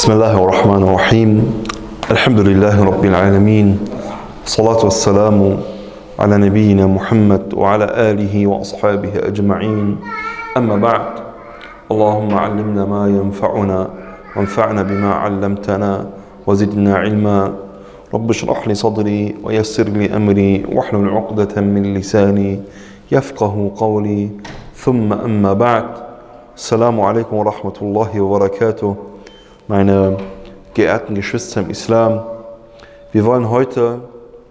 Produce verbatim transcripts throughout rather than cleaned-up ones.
بسم الله الرحمن الرحيم الحمد لله رب العالمين الصلاة والسلام على نبينا محمد وعلى آله وأصحابه أجمعين أما بعد اللهم علمنا ما ينفعنا وانفعنا بما علمتنا وزدنا علما رب اشرح لي صدري ويسر لي أمري واحلل عقدة من لساني يفقه قولي ثم أما بعد السلام عليكم ورحمة الله وبركاته. Meine geehrten Geschwister im Islam, wir wollen heute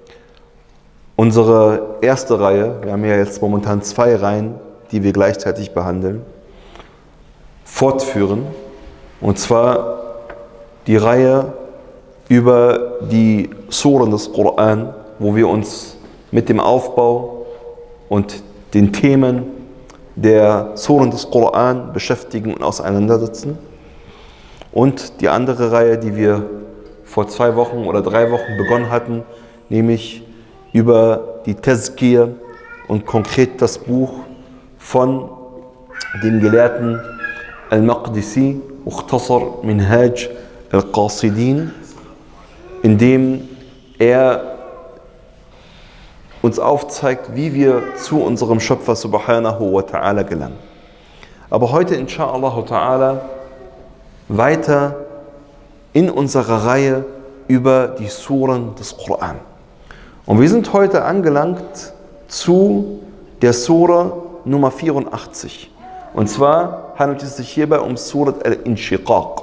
unsere erste Reihe, wir haben ja jetzt momentan zwei Reihen, die wir gleichzeitig behandeln, fortführen. Und zwar die Reihe über die Suren des Koran, wo wir uns mit dem Aufbau und den Themen der Suren des Koran beschäftigen und auseinandersetzen. Und die andere Reihe, die wir vor zwei Wochen oder drei Wochen begonnen hatten, nämlich über die Tazkir und konkret das Buch von dem Gelehrten Al-Maqdisi, Mukhtasar Minhaj Al-Qasidin, in dem er uns aufzeigt, wie wir zu unserem Schöpfer Subhanahu wa Ta'ala gelangen. Aber heute, inshaAllah Ta'ala, weiter in unserer Reihe über die Suren des Koran. Und wir sind heute angelangt zu der Sura Nummer vierundachtzig. Und zwar handelt es sich hierbei um Surat Al-Inshiqaq.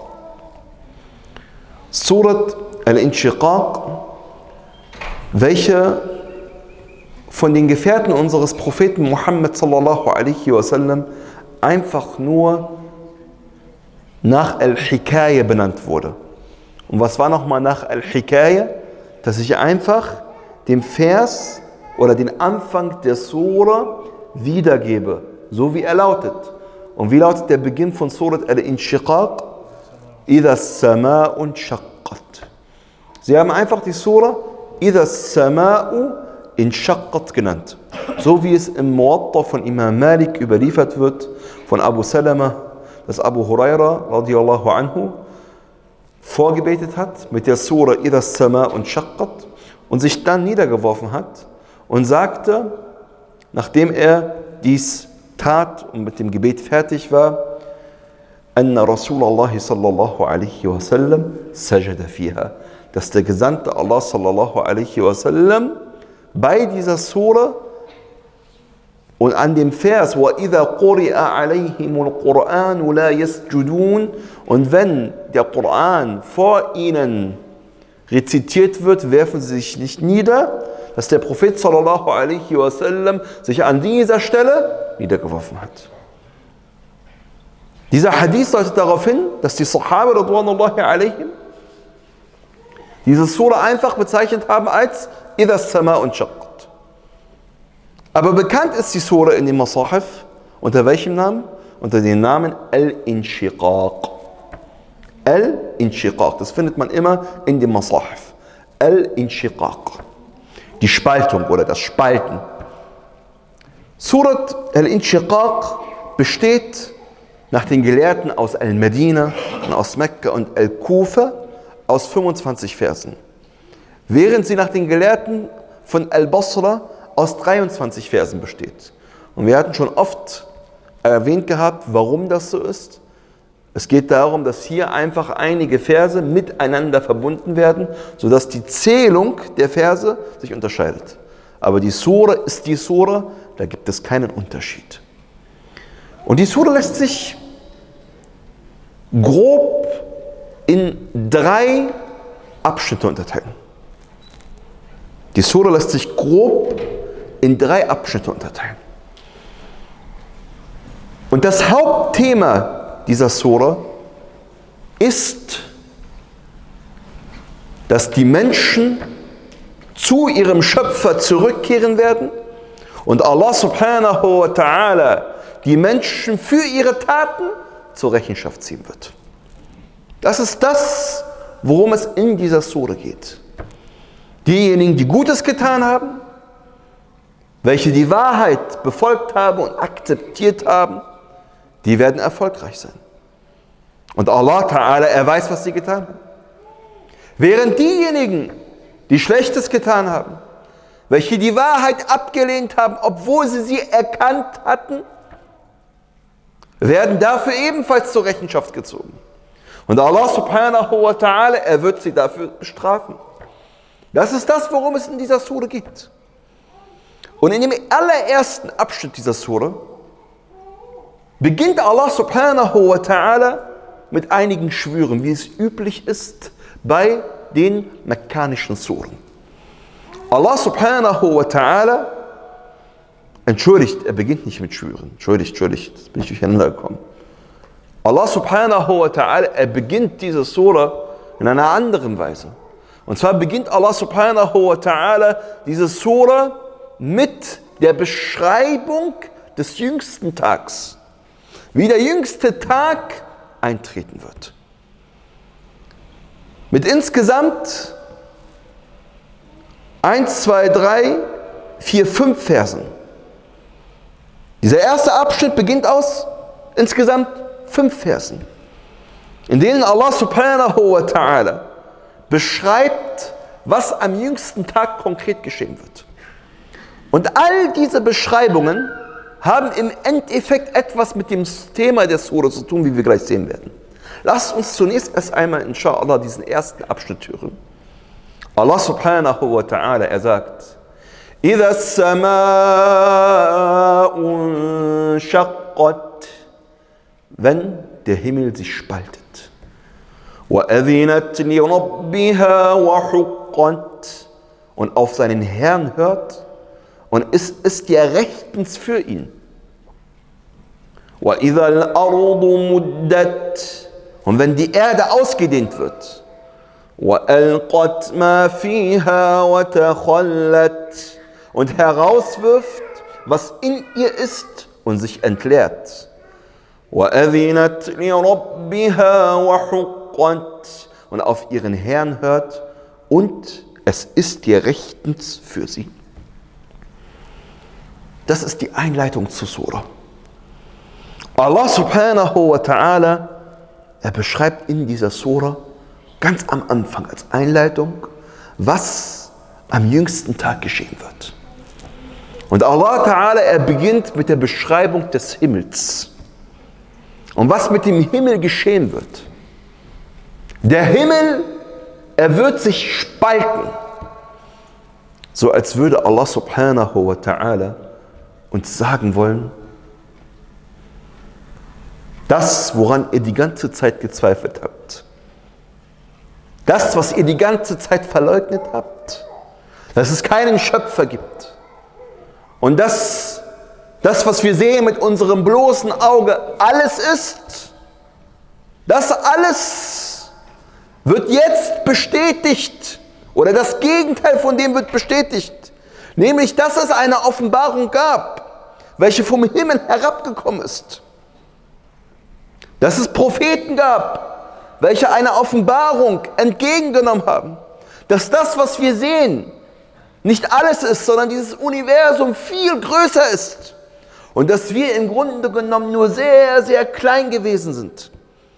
Surat Al-Inshiqaq, welche von den Gefährten unseres Propheten Muhammad sallallahu alaihi wasallam einfach nur nach Al-Hikaya benannt wurde. Und was war nochmal nach Al-Hikaya? Dass ich einfach den Vers oder den Anfang der Sura wiedergebe, so wie er lautet. Und wie lautet der Beginn von Surat Al-Inshiqaq? Idha as-sama'u inshaqqat. Sie haben einfach die Sura Idha as-sama'u inshaqqat genannt. So wie es im Muwatta von Imam Malik überliefert wird, von Abu Salama, dass Abu Huraira radiallahu anhu vorgebetet hat mit der Sura Idha as-sama'u inshaqqat und sich dann niedergeworfen hat und sagte, nachdem er dies tat und mit dem Gebet fertig war, anna Rasulallah sallallahu alaihi wasallam sajada fiha, dass der Gesandte Allah sallallahu alaihi wasallam bei dieser Sura und an dem Vers وَإِذَا قُرِئَ عَلَيْهِمُ الْقُرْآنُ لَا يَسْجُدُونَ, und wenn der Koran vor ihnen rezitiert wird, werfen sie sich nicht nieder, dass der Prophet sallallahu alaihi wasallam sich an dieser Stelle niedergeworfen hat. Dieser Hadith deutet darauf hin, dass die Sahaba radwanullahi alaihim diese Sura einfach bezeichnet haben als إِذَا السَّمَاءُ انشَقَّتْ. Aber bekannt ist die Sura in dem Masahif unter welchem Namen? Unter dem Namen Al-Inshiqaq. Al-Inshiqaq, das findet man immer in dem Masahif. Al-Inshiqaq. Die Spaltung oder das Spalten. Surat Al-Inshiqaq besteht nach den Gelehrten aus Al-Medina und aus Mekka und Al-Kufa aus fünfundzwanzig Versen. Während sie nach den Gelehrten von Al-Basra aus dreiundzwanzig Versen besteht. Und wir hatten schon oft erwähnt gehabt, warum das so ist. Es geht darum, dass hier einfach einige Verse miteinander verbunden werden, sodass die Zählung der Verse sich unterscheidet. Aber die Sura ist die Sura, da gibt es keinen Unterschied. Und die Sura lässt sich grob in drei Abschnitte unterteilen. Die Sura lässt sich grob in drei Abschnitte unterteilen. Und das Hauptthema dieser Sura ist, dass die Menschen zu ihrem Schöpfer zurückkehren werden und Allah subhanahu wa ta'ala die Menschen für ihre Taten zur Rechenschaft ziehen wird. Das ist das, worum es in dieser Sura geht. Diejenigen, die Gutes getan haben, welche die Wahrheit befolgt haben und akzeptiert haben, die werden erfolgreich sein. Und Allah Ta'ala, er weiß, was sie getan haben. Während diejenigen, die Schlechtes getan haben, welche die Wahrheit abgelehnt haben, obwohl sie sie erkannt hatten, werden dafür ebenfalls zur Rechenschaft gezogen. Und Allah Subhanahu wa Ta'ala, er wird sie dafür bestrafen. Das ist das, worum es in dieser Sure geht. Und in dem allerersten Abschnitt dieser Sure beginnt Allah Subhanahu wa Ta'ala mit einigen Schwüren, wie es üblich ist bei den mekkanischen Suren. Allah Subhanahu wa Ta'ala, entschuldigt, er beginnt nicht mit Schwüren, entschuldigt, entschuldigt, jetzt bin ich durcheinander gekommen. Allah Subhanahu wa Ta'ala, er beginnt diese Sure in einer anderen Weise. Und zwar beginnt Allah Subhanahu wa Ta'ala diese Sure mit der Beschreibung des jüngsten Tags. Wie der jüngste Tag eintreten wird. Mit insgesamt eins, zwei, drei, vier, fünf Versen. Dieser erste Abschnitt beginnt aus insgesamt fünf Versen, in denen Allah Subhanahu wa Ta'ala beschreibt, was am jüngsten Tag konkret geschehen wird. Und all diese Beschreibungen haben im Endeffekt etwas mit dem Thema der Sura zu tun, wie wir gleich sehen werden. Lasst uns zunächst erst einmal, inshallah, diesen ersten Abschnitt hören. Allah Subhanahu wa Ta'ala, er sagt, إِذَا السَّمَاءُ انشَقَّتْ, wenn der Himmel sich spaltet. وَأَذِنَتْ لِرَبِّهَا وَحُقَّتْ, und auf seinen Herrn hört, und es ist ja rechtens für ihn. وَإِذَا الْأَرْضُ مُدَّتْ, und wenn die Erde ausgedehnt wird. وَأَلْقَتْ مَا فِيهَا وَتَخَلَّتْ, und herauswirft, was in ihr ist und sich entleert. وَأَذِنَتْ لِرَبِّهَا وَحُقَّتْ, und auf ihren Herrn hört, und es ist ihr rechtens für sie. Das ist die Einleitung zur Sura. Allah Subhanahu wa Ta'ala, er beschreibt in dieser Sura ganz am Anfang als Einleitung, was am jüngsten Tag geschehen wird. Und Allah Ta'ala, er beginnt mit der Beschreibung des Himmels. Und was mit dem Himmel geschehen wird. Der Himmel, er wird sich spalten. So als würde Allah Subhanahu wa Ta'ala uns sagen wollen, das, woran ihr die ganze Zeit gezweifelt habt, das, was ihr die ganze Zeit verleugnet habt, dass es keinen Schöpfer gibt, und dass das, was wir sehen mit unserem bloßen Auge, alles ist, das alles wird jetzt bestätigt, oder das Gegenteil von dem wird bestätigt, nämlich, dass es eine Offenbarung gab, welche vom Himmel herabgekommen ist. Dass es Propheten gab, welche eine Offenbarung entgegengenommen haben. Dass das, was wir sehen, nicht alles ist, sondern dieses Universum viel größer ist. Und dass wir im Grunde genommen nur sehr, sehr klein gewesen sind.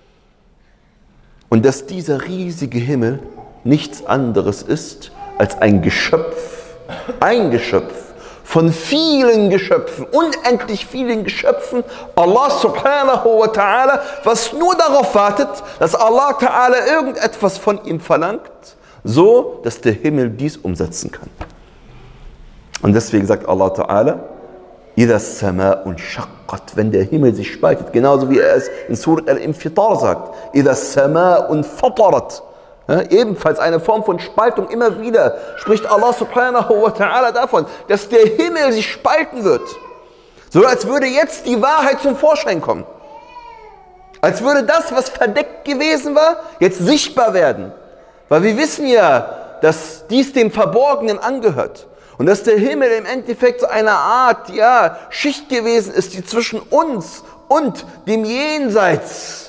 Und dass dieser riesige Himmel nichts anderes ist als ein Geschöpf, ein Geschöpf von vielen Geschöpfen, unendlich vielen Geschöpfen, Allah Subhanahu wa Ta'ala, was nur darauf wartet, dass Allah Ta'ala irgendetwas von ihm verlangt, so dass der Himmel dies umsetzen kann. Und deswegen sagt Allah Ta'ala, إِذَا السَّمَاءُ انشَقَّتْ, wenn der Himmel sich spaltet, genauso wie er es in Surat Al-Infitar sagt, إِذَا السَّمَاءُ انفَطَرَتْ, ja, ebenfalls eine Form von Spaltung, immer wieder spricht Allah Subhanahu wa Ta'ala davon, dass der Himmel sich spalten wird. So als würde jetzt die Wahrheit zum Vorschein kommen. Als würde das, was verdeckt gewesen war, jetzt sichtbar werden. Weil wir wissen ja, dass dies dem Verborgenen angehört. Und dass der Himmel im Endeffekt so eine Art, ja, Schicht gewesen ist, die zwischen uns und dem Jenseits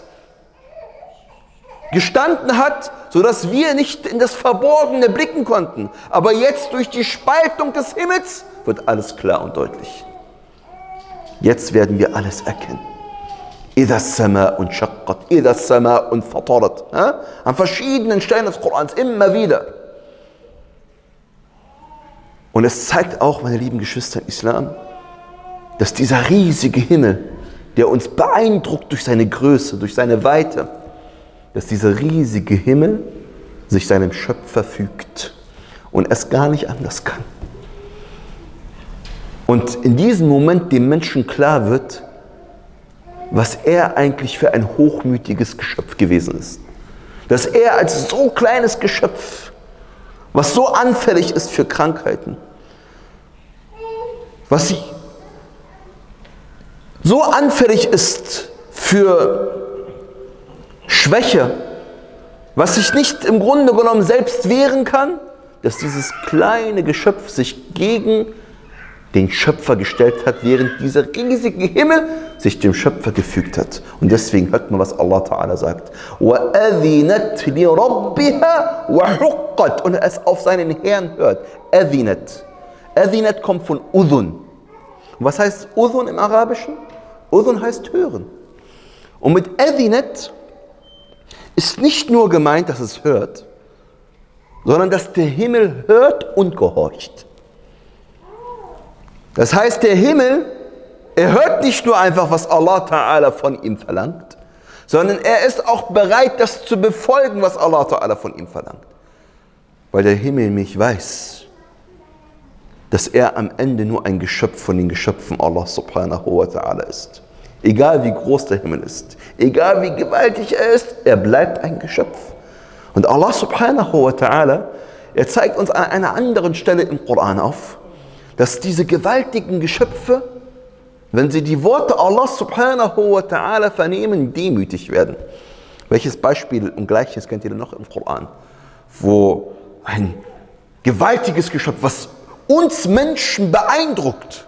gestanden hat, sodass wir nicht in das Verborgene blicken konnten. Aber jetzt durch die Spaltung des Himmels wird alles klar und deutlich. Jetzt werden wir alles erkennen. إِذَا السَّمَاءُ انشَقَّتْ إِذَا السَّمَاءُ انفَطَرَتْ. An verschiedenen Stellen des Korans, immer wieder. Und es zeigt auch, meine lieben Geschwister im Islam, dass dieser riesige Himmel, der uns beeindruckt durch seine Größe, durch seine Weite, dass dieser riesige Himmel sich seinem Schöpfer fügt und es gar nicht anders kann. Und in diesem Moment dem Menschen klar wird, was er eigentlich für ein hochmütiges Geschöpf gewesen ist. Dass er als so kleines Geschöpf, was so anfällig ist für Krankheiten, was so anfällig ist für Schwäche, was sich nicht im Grunde genommen selbst wehren kann, dass dieses kleine Geschöpf sich gegen den Schöpfer gestellt hat, während dieser riesige Himmel sich dem Schöpfer gefügt hat. Und deswegen hört man, was Allah Ta'ala sagt. وَأَذِنَتْ لِرَبِّهَا وَحُقَّتْ. Und es auf seinen Herrn hört. أَذِنَتْ. أَذِنَتْ kommt von Udhun. Und was heißt Udhun im Arabischen? Udhun heißt hören. Und mit أَذِنَتْ ist nicht nur gemeint, dass es hört, sondern dass der Himmel hört und gehorcht. Das heißt, der Himmel, er hört nicht nur einfach, was Allah Ta'ala von ihm verlangt, sondern er ist auch bereit, das zu befolgen, was Allah Ta'ala von ihm verlangt. Weil der Himmel nämlich weiß, dass er am Ende nur ein Geschöpf von den Geschöpfen Allah Subhanahu wa Ta'ala ist. Egal wie groß der Himmel ist, egal wie gewaltig er ist, er bleibt ein Geschöpf. Und Allah Subhanahu wa Ta'ala, er zeigt uns an einer anderen Stelle im Koran auf, dass diese gewaltigen Geschöpfe, wenn sie die Worte Allah Subhanahu wa Ta'ala vernehmen, demütig werden. Welches Beispiel und Gleiches kennt ihr denn noch im Koran? Wo ein gewaltiges Geschöpf, was uns Menschen beeindruckt,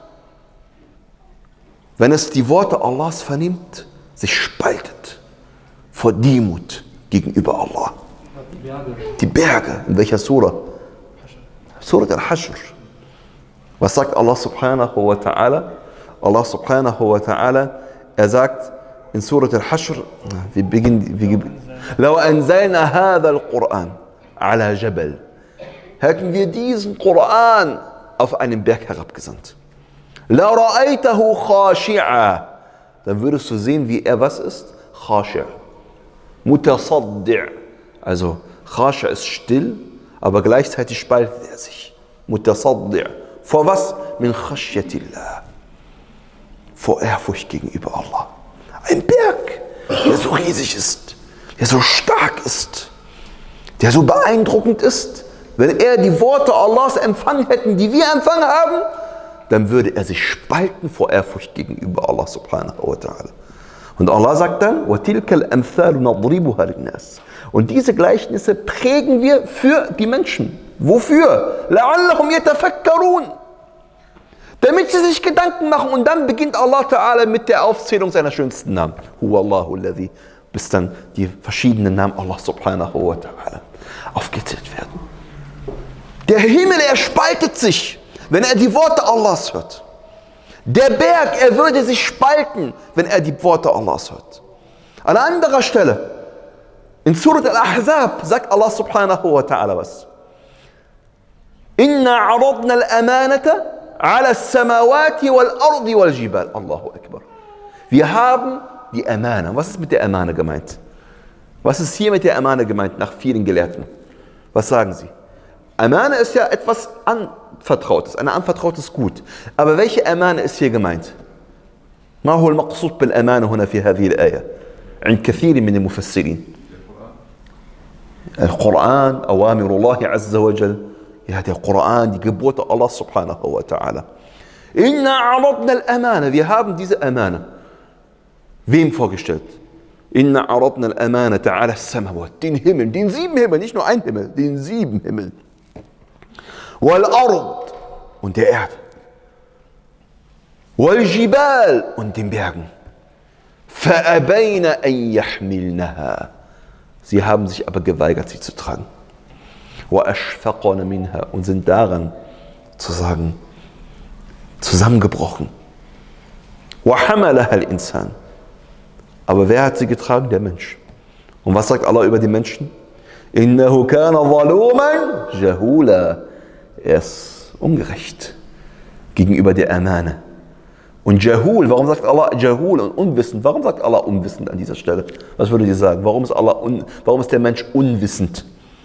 wenn es die Worte Allahs vernimmt, sich spaltet vor Demut gegenüber Allah. Die Berge. Die Berge. In welcher Surah? Surah Al-Hashr. Was sagt Allah Subhanahu wa Ta'ala? Allah Subhanahu wa Ta'ala, er sagt in Surah Al-Hashr, wir beginnen, wir, لو أنزلنا هذا القرآن على جبل, hätten wir diesen Koran auf einen Berg herabgesandt. لرأيته خاشعا, dann würdest du sehen, wie er was ist? خاشع. متصدع. Also خاشع ist still, aber gleichzeitig spaltet er sich. متصدع. Vor was? Min khashyatillah. Vor Ehrfurcht gegenüber Allah. Ein Berg, der so riesig ist, der so stark ist, der so beeindruckend ist. Wenn er die Worte Allahs empfangen hätten, die wir empfangen haben, dann würde er sich spalten vor Ehrfurcht gegenüber Allah Subhanahu wa Ta'ala. Und Allah sagt dann, وَتِلْكَ الْأَمْثَالُ نَضْرِبُهَا لِلنَّاسِ. Und diese Gleichnisse prägen wir für die Menschen. Wofür? لَعَلَّهُمْ يَتَفَكَّرُونَ. Damit sie sich Gedanken machen, und dann beginnt Allah Ta'ala mit der Aufzählung seiner schönsten Namen. Huwallahu alladhi, bis dann die verschiedenen Namen Allah Subhanahu wa Ta'ala aufgezählt werden. Der Himmel, er spaltet sich, wenn er die Worte Allahs hört. Der Berg, er würde sich spalten, wenn er die Worte Allahs hört. An anderer Stelle, in Surat Al-Ahzab, sagt Allah Subhanahu wa Ta'ala was? Inna aradna al-amanata ala as-samawati wal-ardi wal-jibal. Allahu Akbar. Wir haben die Amana. Was ist mit der Amana gemeint? Was ist hier mit der Amana gemeint, nach vielen Gelehrten? Was sagen sie? Amana ist ja etwas Anvertrautes, ein anvertrautes Gut. Aber welche Amana ist hier gemeint? ما هو المقصود بالأمانة هنا في هذه الآية عند كثير من المفسرين؟ القرآن أوامر الله عز وجل. Ja, der Koran, die Gebote Allah Subhanahu wa Ta'ala. Inna aradna al-amana. Wir haben diese Amana. Wem vorgestellt? Inna aradna al-amana ta'ala as-samawat. Den Himmel, den sieben Himmel, nicht nur ein Himmel, den sieben Himmel. Wal-ard und der Erde. Wal-jibal und den Bergen. Fa'abayna an yahmilnaha. Sie haben sich aber geweigert, sie zu tragen. وَأَشْفَقَنَ مِنْهَا und sind daran, zu sagen, zusammengebrochen. وَحَمَلَهَا الْإِنسَانِ Aber wer hat sie getragen? Der Mensch. Und was sagt Allah über die Menschen? Innahu kana zaluman jahula. Er ist ungerecht gegenüber der Amane. Und Jahul, warum sagt Allah Jahul und unwissend? Warum sagt Allah unwissend an dieser Stelle? Was würdet ihr sagen? Warum ist, Allah un, warum ist der Mensch unwissend?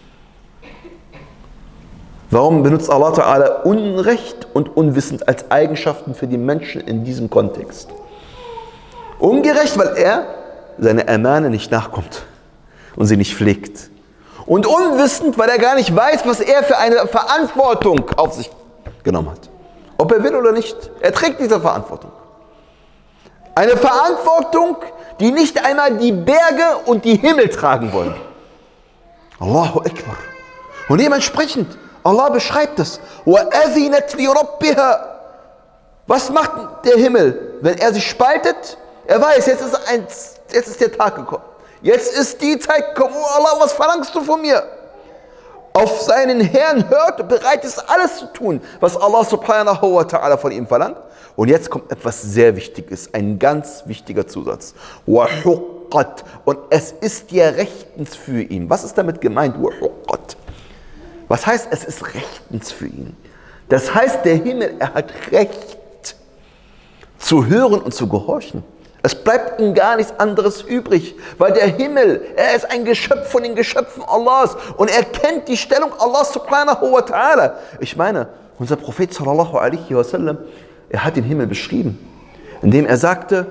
Warum benutzt Allah Ta'ala Unrecht und unwissend als Eigenschaften für die Menschen in diesem Kontext? Ungerecht, weil er seine Amane nicht nachkommt und sie nicht pflegt. Und unwissend, weil er gar nicht weiß, was er für eine Verantwortung auf sich genommen hat. Ob er will oder nicht, er trägt diese Verantwortung. Eine Verantwortung, die nicht einmal die Berge und die Himmel tragen wollen. Allahu Akbar. Und dementsprechend, Allah beschreibt es. وَأَذِنَتْ لِرَبِّهَا. Was macht der Himmel, wenn er sich spaltet? Er weiß, jetzt ist, ein, jetzt ist der Tag gekommen. Jetzt ist die Zeit gekommen. Oh Allah, was verlangst du von mir? Auf seinen Herrn hört und bereit ist, alles zu tun, was Allah subhanahu wa ta'ala von ihm verlangt. Und jetzt kommt etwas sehr Wichtiges, ein ganz wichtiger Zusatz. وَحُقَّتْ. Und es ist dir rechtens für ihn. Was ist damit gemeint? وَحُقَّتْ. Was heißt, es ist rechtens für ihn? Das heißt, der Himmel, er hat Recht zu hören und zu gehorchen. Es bleibt ihm gar nichts anderes übrig, weil der Himmel, er ist ein Geschöpf von den Geschöpfen Allahs und er kennt die Stellung Allah subhanahu wa ta'ala. Ich meine, unser Prophet sallallahu alaihi wasallam, er hat den Himmel beschrieben, indem er sagte,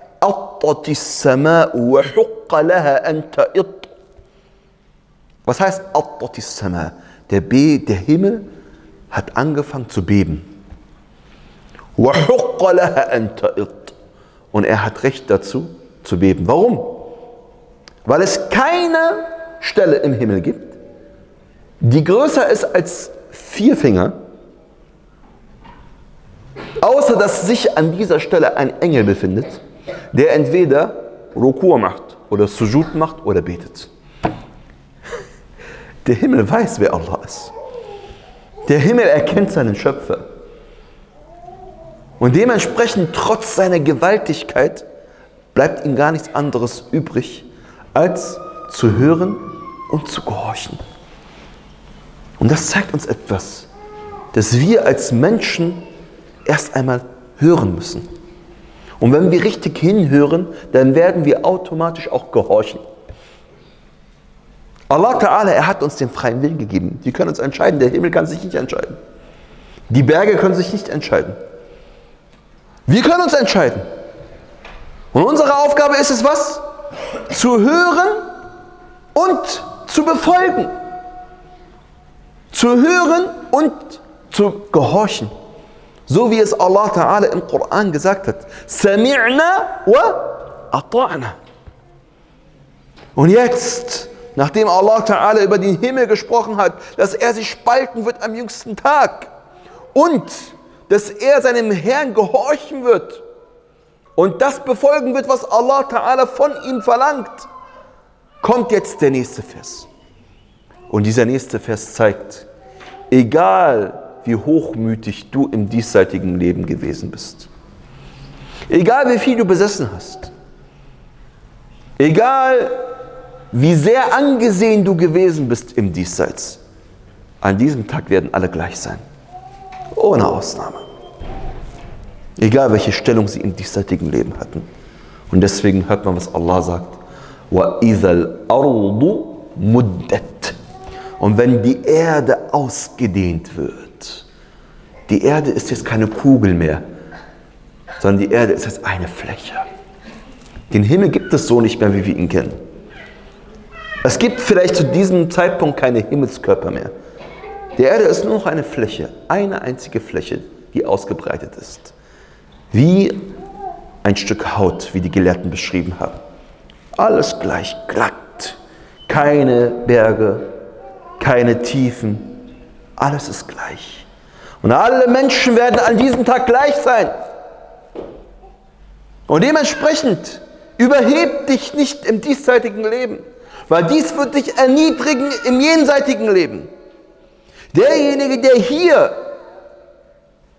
was heißt der, Be der Himmel hat angefangen zu beben. Und er hat Recht dazu, zu beben. Warum? Weil es keine Stelle im Himmel gibt, die größer ist als vier Finger, außer dass sich an dieser Stelle ein Engel befindet, der entweder Rukur macht oder Sujud macht oder betet. Der Himmel weiß, wer Allah ist. Der Himmel erkennt seinen Schöpfer. Und dementsprechend, trotz seiner Gewaltigkeit, bleibt ihm gar nichts anderes übrig, als zu hören und zu gehorchen. Und das zeigt uns etwas, dass wir als Menschen erst einmal hören müssen. Und wenn wir richtig hinhören, dann werden wir automatisch auch gehorchen. Allah Ta'ala, er hat uns den freien Willen gegeben. Wir können uns entscheiden, der Himmel kann sich nicht entscheiden. Die Berge können sich nicht entscheiden. Wir können uns entscheiden. Und unsere Aufgabe ist es was? Zu hören und zu befolgen. Zu hören und zu gehorchen. So wie es Allah Ta'ala im Koran gesagt hat. Sami'na wa ata'na. Und jetzt, nachdem Allah Ta'ala über den Himmel gesprochen hat, dass er sich spalten wird am jüngsten Tag und dass er seinem Herrn gehorchen wird und das befolgen wird, was Allah Ta'ala von ihm verlangt, kommt jetzt der nächste Vers. Und dieser nächste Vers zeigt, egal wie hochmütig du im diesseitigen Leben gewesen bist, egal wie viel du besessen hast, egal wie sehr angesehen du gewesen bist im Diesseits, an diesem Tag werden alle gleich sein. Ohne Ausnahme. Egal welche Stellung sie im diesseitigen Leben hatten. Und deswegen hört man, was Allah sagt. وَإِذَا الْأَرْضُ مُدَّتْ. Und wenn die Erde ausgedehnt wird. Die Erde ist jetzt keine Kugel mehr, sondern die Erde ist jetzt eine Fläche. Den Himmel gibt es so nicht mehr, wie wir ihn kennen. Es gibt vielleicht zu diesem Zeitpunkt keine Himmelskörper mehr. Die Erde ist nur noch eine Fläche, eine einzige Fläche, die ausgebreitet ist. Wie ein Stück Haut, wie die Gelehrten beschrieben haben. Alles gleich glatt, keine Berge, keine Tiefen, alles ist gleich. Und alle Menschen werden an diesem Tag gleich sein. Und dementsprechend überheb dich nicht im diesseitigen Leben, weil dies wird dich erniedrigen im jenseitigen Leben. Derjenige, der hier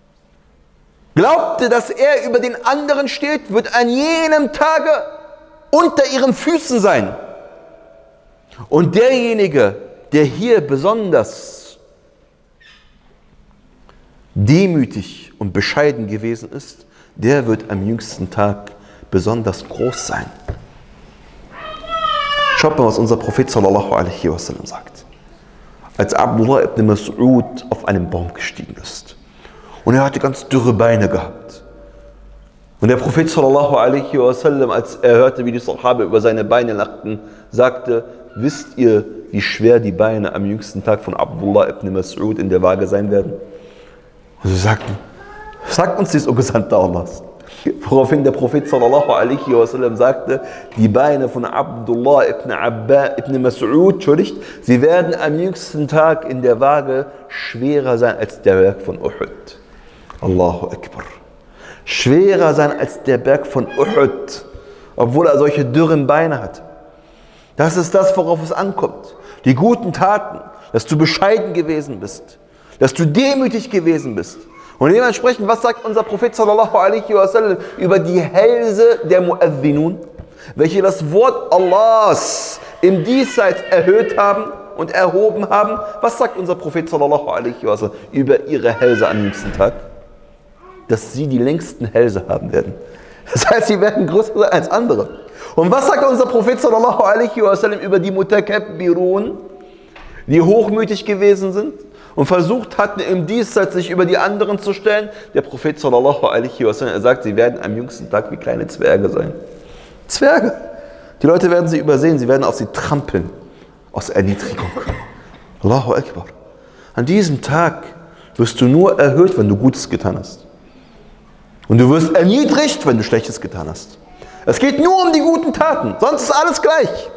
glaubte, dass er über den anderen steht, wird an jenem Tage unter ihren Füßen sein. Und derjenige, der hier besonders demütig und bescheiden gewesen ist, der wird am jüngsten Tag besonders groß sein. Schaut mal, was unser Prophet sallallahu alaihi wasallam sagt. Als Abdullah ibn Mas'ud auf einen Baum gestiegen ist. Und er hatte ganz dürre Beine gehabt. Und der Prophet sallallahu alaihi wasallam, als er hörte, wie die Sahaba über seine Beine lachten, sagte: Wisst ihr, wie schwer die Beine am jüngsten Tag von Abdullah ibn Mas'ud in der Waage sein werden? Und sie sagten: Sagt uns dies, o Gesandter Allahs. Woraufhin der Prophet sallallahu alaihi wasallam sagte: Die Beine von Abdullah ibn, Abba, ibn Mas'ud, entschuldigt, sie werden am jüngsten Tag in der Waage schwerer sein als der Berg von Uhud. Allahu Akbar. Schwerer sein als der Berg von Uhud, obwohl er solche dürren Beine hat. Das ist das, worauf es ankommt. Die guten Taten, dass du bescheiden gewesen bist, dass du demütig gewesen bist. Und dementsprechend, was sagt unser Prophet sallallahu alaihi wasallam über die Hälse der Mu'adhdhinun, welche das Wort Allahs im Diesseits erhöht haben und erhoben haben? Was sagt unser Prophet sallallahu alaihi wasallam über ihre Hälse am jüngsten Tag? Dass sie die längsten Hälse haben werden. Das heißt, sie werden größer sein als andere. Und was sagt unser Prophet sallallahu alaihi wasallam über die Mutakabbirun, die hochmütig gewesen sind und versucht hatten, im Diesseits sich über die anderen zu stellen? Der Prophet sallallahu alaihi wasallam, er sagt, sie werden am jüngsten Tag wie kleine Zwerge sein. Zwerge. Die Leute werden sie übersehen, sie werden auf sie trampeln, aus Erniedrigung. Allahu Akbar. An diesem Tag wirst du nur erhöht, wenn du Gutes getan hast. Und du wirst erniedrigt, wenn du Schlechtes getan hast. Es geht nur um die guten Taten, sonst ist alles gleich.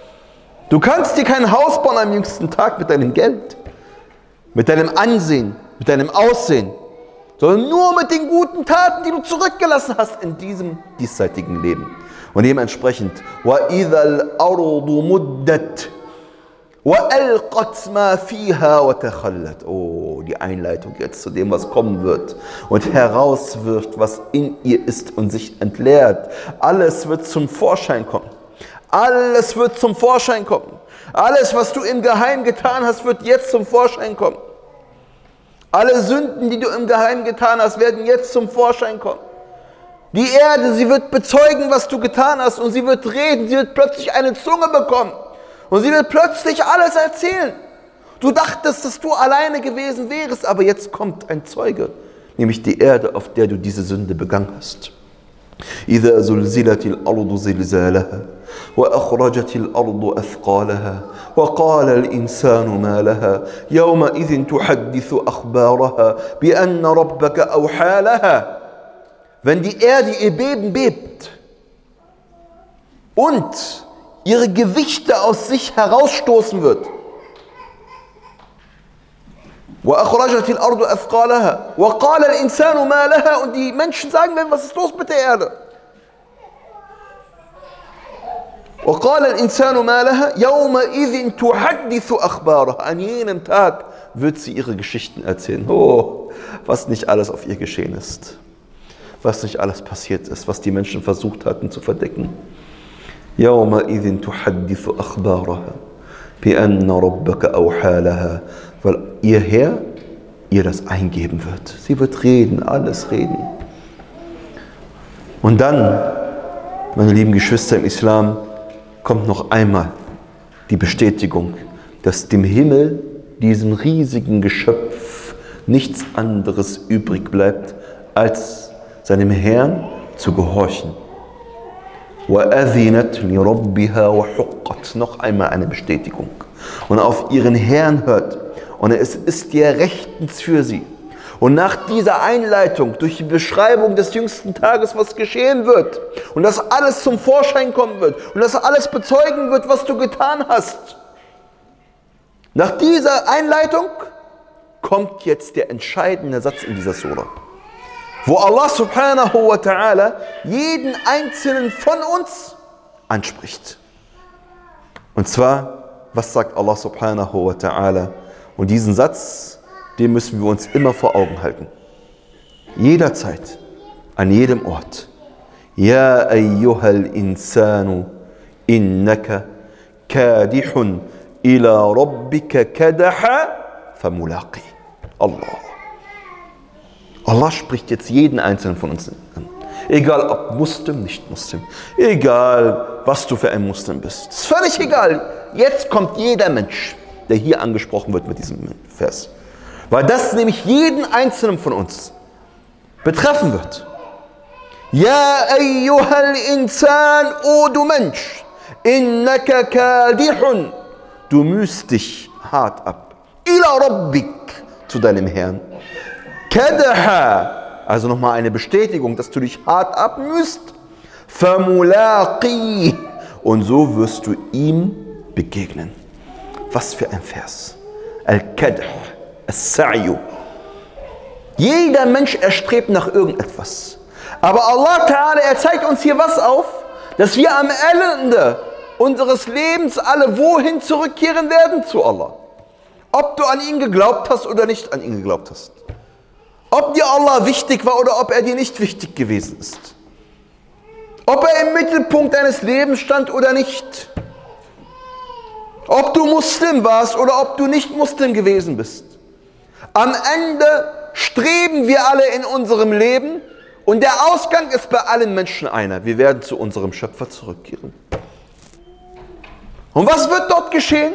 Du kannst dir kein Haus bauen am jüngsten Tag mit deinem Geld, mit deinem Ansehen, mit deinem Aussehen, sondern nur mit den guten Taten, die du zurückgelassen hast in diesem diesseitigen Leben. Und dementsprechend, وَإِذَا الْأَرْضُ مُدَّتْ وَأَلْقَتْ مَا فِيهَا وَتَخَلَّتْ. Oh, die Einleitung jetzt zu dem, was kommen wird und herauswirft, was in ihr ist und sich entleert. Alles wird zum Vorschein kommen. Alles wird zum Vorschein kommen. Alles, was du im Geheim getan hast, wird jetzt zum Vorschein kommen. Alle Sünden, die du im Geheim getan hast, werden jetzt zum Vorschein kommen. Die Erde, sie wird bezeugen, was du getan hast, und sie wird reden, sie wird plötzlich eine Zunge bekommen. Und sie wird plötzlich alles erzählen. Du dachtest, dass du alleine gewesen wärst, aber jetzt kommt ein Zeuge, nämlich die Erde, auf der du diese Sünde begangen hast. إِذَا زُلْزِلَتِ الْأَرْضُ زِلْزَالَهَا وَأَخْرَجَتِ الْأَرْضُ أَثْقَالَهَا وَقَالَ الْإِنسَانُ مَا لَهَا يَوْمَئِذٍ تُحَدِّثُ أَخْبَارَهَا بِأَنَّ رَبَّكَ أَوْحَى لَهَا. Wenn die Erde ihr Beben bebt und ihre Gewichte aus sich herausstoßen wird. وَأَخْرَجَتِ الْأَرْضُ أَثْقَالَهَا وَقَالَ الْإِنسَانُ مَا لَهَا. Und die Menschen sagen werden, was ist los mit der Erde? وَقَالَ الْإِنسَانُ مَا لَهَا يَوْمَئِذٍ تُحَدِّثُ أَخْبَارَهَا. An jenem Tag wird sie ihre Geschichten erzählen. Oh, was nicht alles auf ihr geschehen ist. Was nicht alles passiert ist, was die Menschen versucht hatten zu verdecken. يَوْمَئِذٍ تُحَدِّثُ أَخْبَارَهَا بِأَنَّ رَبَّكَ أَوْحَى لَهَا. Weil ihr Herr ihr das eingeben wird. Sie wird reden, alles reden. Und dann, meine lieben Geschwister im Islam, kommt noch einmal die Bestätigung, dass dem Himmel, diesem riesigen Geschöpf, nichts anderes übrig bleibt, als seinem Herrn zu gehorchen. وَأَذِنَتْ لِرَبِّهَا وَحُقَّتْ. Noch einmal eine Bestätigung. Und auf ihren Herrn hört. Und es ist dir rechtens für sie. Und nach dieser Einleitung, durch die Beschreibung des jüngsten Tages, was geschehen wird, und dass alles zum Vorschein kommen wird, und dass alles bezeugen wird, was du getan hast, nach dieser Einleitung kommt jetzt der entscheidende Satz in dieser Sura, wo Allah subhanahu wa ta'ala jeden einzelnen von uns anspricht. Und zwar, was sagt Allah subhanahu wa ta'ala? Und diesen Satz, den müssen wir uns immer vor Augen halten. Jederzeit, an jedem Ort, Ja ayyuhal insanu innaka kadihun ila rabbika kadaha famulaqi. Allah. Allah spricht jetzt jeden einzelnen von uns an. Egal ob Muslim, nicht Muslim. Egal, was du für ein Muslim bist. Es ist völlig egal. Jetzt kommt jeder Mensch, der hier angesprochen wird mit diesem Vers. Weil das nämlich jeden einzelnen von uns betreffen wird. Ja ayyuhal insan, o du Mensch, innaka kadihun, du mühst dich hart ab. Ila rabbik, zu deinem Herrn. Kadaha, also nochmal eine Bestätigung, dass du dich hart abmühst. Famulaqi, und so wirst du ihm begegnen. Was für ein Vers. Al-Kadah, As-Sa'yu. Jeder Mensch erstrebt nach irgendetwas. Aber Allah Ta'ala, er zeigt uns hier was auf, dass wir am Ende unseres Lebens alle wohin zurückkehren werden? Zu Allah. Ob du an ihn geglaubt hast oder nicht an ihn geglaubt hast. Ob dir Allah wichtig war oder ob er dir nicht wichtig gewesen ist. Ob er im Mittelpunkt deines Lebens stand oder nicht. Ob du Muslim warst oder ob du nicht Muslim gewesen bist. Am Ende streben wir alle in unserem Leben und der Ausgang ist bei allen Menschen einer. Wir werden zu unserem Schöpfer zurückkehren. Und was wird dort geschehen?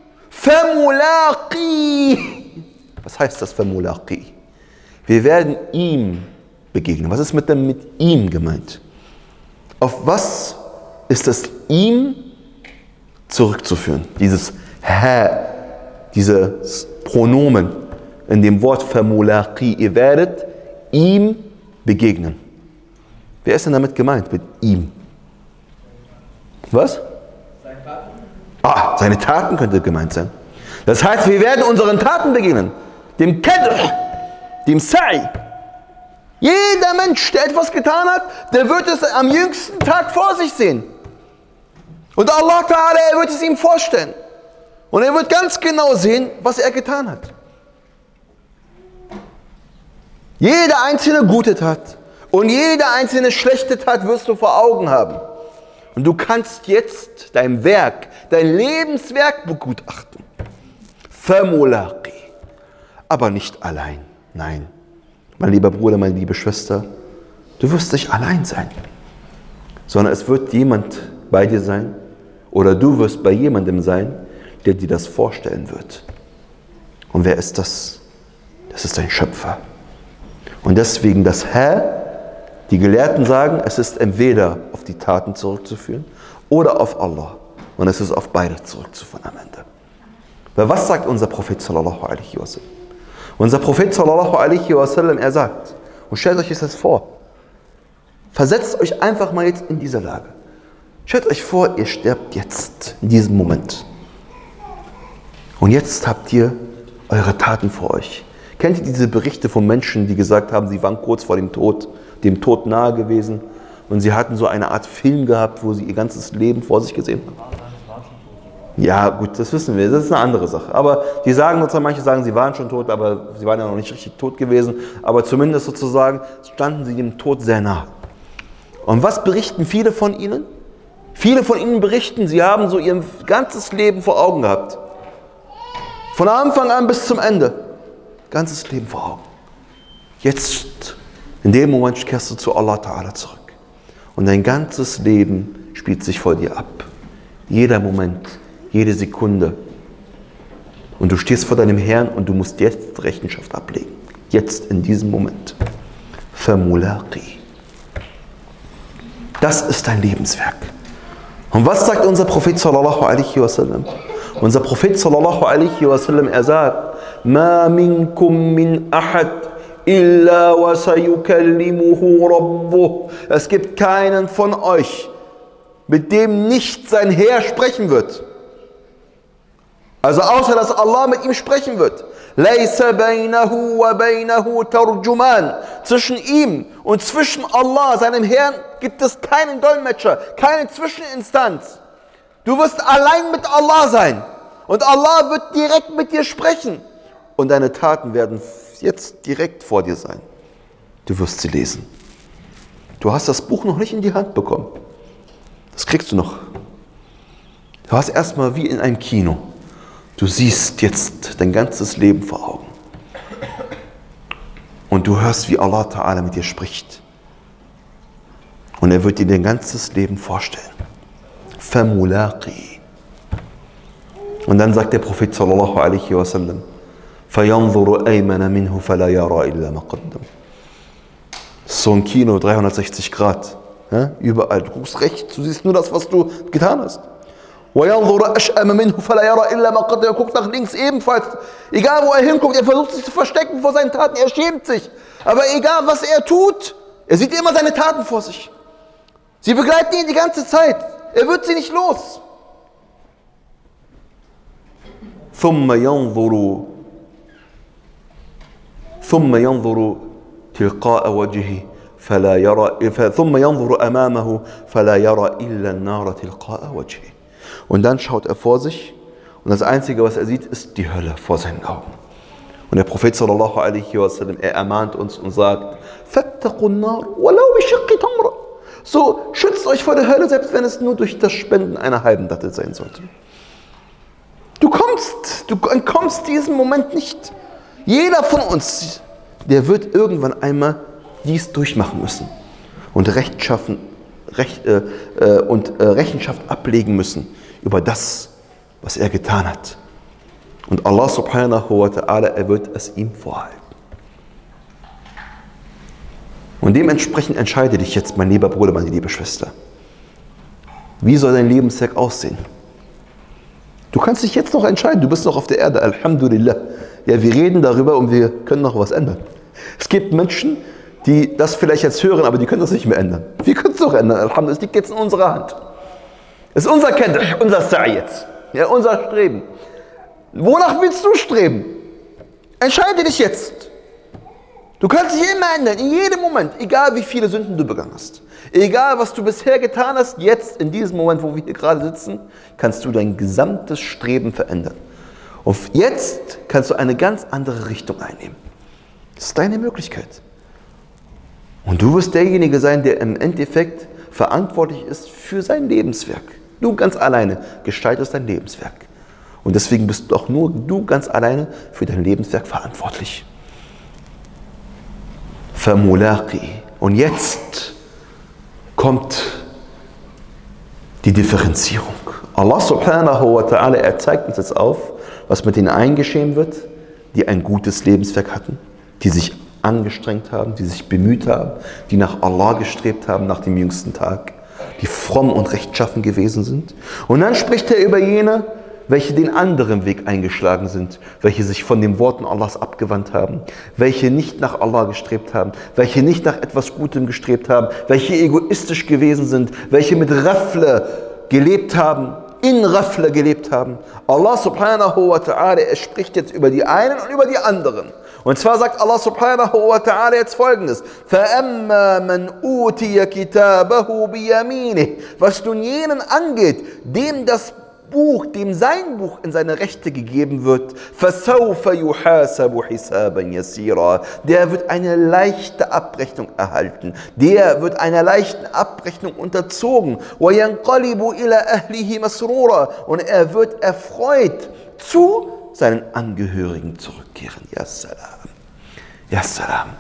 Famulaqi. Was heißt das Famulaqi? Wir werden ihm begegnen. Was ist mit dem mit ihm gemeint? Auf was ist das ihm zurückzuführen? Dieses ha, dieses Pronomen in dem Wort Famulaqi. Ihr werdet ihm begegnen. Wer ist denn damit gemeint mit ihm? Was? Seine Taten. Ah, seine Taten könnte gemeint sein. Das heißt, wir werden unseren Taten begegnen. Dem Kadr, dem Sa'i. Jeder Mensch, der etwas getan hat, der wird es am jüngsten Tag vor sich sehen. Und Allah Ta'ala, er wird es ihm vorstellen. Und er wird ganz genau sehen, was er getan hat. Jede einzelne gute Tat und jede einzelne schlechte Tat wirst du vor Augen haben. Und du kannst jetzt dein Werk, dein Lebenswerk begutachten. Famulaqi. Aber nicht allein. Nein. Mein lieber Bruder, meine liebe Schwester, du wirst nicht allein sein. Sondern es wird jemand bei dir sein oder du wirst bei jemandem sein, der dir das vorstellen wird. Und wer ist das? Das ist dein Schöpfer. Und deswegen das Ha, die Gelehrten sagen, es ist entweder auf die Taten zurückzuführen oder auf Allah. Und es ist auf beide zurückzuführen am Ende. Weil was sagt unser Prophet sallallahu alaihi wasallam? Unser Prophet sallallahu alaihi wasallam, er sagt, und stellt euch das vor, versetzt euch einfach mal jetzt in diese Lage. Stellt euch vor, ihr sterbt jetzt, in diesem Moment. Und jetzt habt ihr eure Taten vor euch. Kennt ihr diese Berichte von Menschen, die gesagt haben, sie waren kurz vor dem Tod, dem Tod nahe gewesen und sie hatten so eine Art Film gehabt, wo sie ihr ganzes Leben vor sich gesehen haben? Ja, gut, das wissen wir, das ist eine andere Sache. Aber die sagen sozusagen, manche sagen, sie waren schon tot, aber sie waren ja noch nicht richtig tot gewesen. Aber zumindest sozusagen standen sie dem Tod sehr nah. Und was berichten viele von ihnen? Viele von ihnen berichten, sie haben so ihr ganzes Leben vor Augen gehabt. Von Anfang an bis zum Ende. Ganzes Leben vor Augen. Jetzt, in dem Moment kehrst du zu Allah Ta'ala zurück. Und dein ganzes Leben spielt sich vor dir ab. Jeder Moment, jede Sekunde. Und du stehst vor deinem Herrn und du musst jetzt Rechenschaft ablegen. Jetzt, in diesem Moment. Famulaqi. Das ist dein Lebenswerk. Und was sagt unser Prophet sallallahu alaihi wasallam? Unser Prophet sallallahu alaihi wasallam, er sagt, Ma minkum min ahad illa wa sayukallimuhu rabbuh. Es gibt keinen von euch, mit dem nicht sein Herr sprechen wird. Also außer, dass Allah mit ihm sprechen wird. Laysa bainahu wa bainahu tarjuman. Zwischen ihm und zwischen Allah, seinem Herrn, gibt es keinen Dolmetscher, keine Zwischeninstanz. Du wirst allein mit Allah sein. Und Allah wird direkt mit dir sprechen. Und deine Taten werden jetzt direkt vor dir sein. Du wirst sie lesen. Du hast das Buch noch nicht in die Hand bekommen. Das kriegst du noch. Du hast erstmal wie in einem Kino. Du siehst jetzt dein ganzes Leben vor Augen. Und du hörst, wie Allah Ta'ala mit dir spricht. Und er wird dir dein ganzes Leben vorstellen. Famulaqi. Und dann sagt der Prophet sallallahu alaihi wasallam, فَيَنْظُرُ أَيْمَنَ مِنْهُ فَلَا يَرَى إِلَّا مَا قَدَّمَ. So ein Kino, dreihundertsechzig Grad. Ja? Überall. Du guckst rechts, du siehst nur das, was du getan hast. وَيَنْظُرُ أَشْأَمَ مِنْهُ فَلَا يَرَى إِلَّا مَا قَدَّمَ. Er guckt nach links ebenfalls. Egal wo er hinguckt, er versucht sich zu verstecken vor seinen Taten, er schämt sich. Aber egal was er tut, er sieht immer seine Taten vor sich. Sie begleiten ihn die ganze Zeit. Er wird sie nicht los. ثم ينظر ثم ينظر تلقاء وجهه فلا يرى ثم ينظر أمامه فلا يرى إلا النار تلقاء وجهه. Und dann schaut er vor sich und das Einzige, was er sieht, ist die Hölle vor seinen Augen. Und der Prophet sallallahu alaihi wasallam, er ermahnt uns und sagt: فَاتَّقُوا النَّارَ وَلَوْ بِشِقِّ تَمْرَةٍ. So, schützt euch vor der Hölle, selbst wenn es nur durch das Spenden einer halben Dattel sein sollte. Du kommst, du entkommst diesem Moment nicht. Jeder von uns, der wird irgendwann einmal dies durchmachen müssen und Rechtschaffen, Recht, äh, äh, und äh, Rechenschaft ablegen müssen über das, was er getan hat. Und Allah subhanahu wa ta'ala, er wird es ihm vorhalten. Und dementsprechend entscheide dich jetzt, mein lieber Bruder, meine liebe Schwester. Wie soll dein Lebenswerk aussehen? Du kannst dich jetzt noch entscheiden, du bist noch auf der Erde, Alhamdulillah. Ja, wir reden darüber und wir können noch was ändern. Es gibt Menschen, die das vielleicht jetzt hören, aber die können das nicht mehr ändern. Wir können es doch ändern, Alhamdulillah, es liegt jetzt in unserer Hand. Es ist unser Kadr, unser Sa'i jetzt, ja, unser Streben. Wonach willst du streben? Entscheide dich jetzt. Du kannst dich immer ändern, in jedem Moment, egal wie viele Sünden du begangen hast. Egal, was du bisher getan hast, jetzt, in diesem Moment, wo wir hier gerade sitzen, kannst du dein gesamtes Streben verändern. Und jetzt kannst du eine ganz andere Richtung einnehmen. Das ist deine Möglichkeit. Und du wirst derjenige sein, der im Endeffekt verantwortlich ist für sein Lebenswerk. Du ganz alleine gestaltest dein Lebenswerk. Und deswegen bist doch nur du ganz alleine für dein Lebenswerk verantwortlich. Famulaqi. Und jetzt kommt die Differenzierung. Allah subhanahu wa ta'ala, er zeigt uns jetzt auf, was mit denen eingeschehen wird, die ein gutes Lebenswerk hatten, die sich angestrengt haben, die sich bemüht haben, die nach Allah gestrebt haben, nach dem jüngsten Tag, die fromm und rechtschaffen gewesen sind. Und dann spricht er über jene, welche den anderen Weg eingeschlagen sind, welche sich von den Worten Allahs abgewandt haben, welche nicht nach Allah gestrebt haben, welche nicht nach etwas Gutem gestrebt haben, welche egoistisch gewesen sind, welche mit Rafle gelebt haben, in Rafle gelebt haben. Allah subhanahu wa ta'ala, er spricht jetzt über die einen und über die anderen. Und zwar sagt Allah subhanahu wa ta'ala jetzt Folgendes: فَأَمَّا مَنْ أُوتِيَ كِتَابَهُ بِيَمِينِهِ. Was nun jenen angeht, dem das Buch, dem sein Buch in seine Rechte gegeben wird, فَسَوْفَ يُحَاسَبُ حِسَابًا يَسِيرًا. Der wird eine leichte Abrechnung erhalten. Der wird einer leichten Abrechnung unterzogen. وَيَنْقَلِبُ إِلَى أَهْلِهِ مَسْرُورًا. Und er wird erfreut zu seinen Angehörigen zurückkehren. Ya Salam. Ya Salam.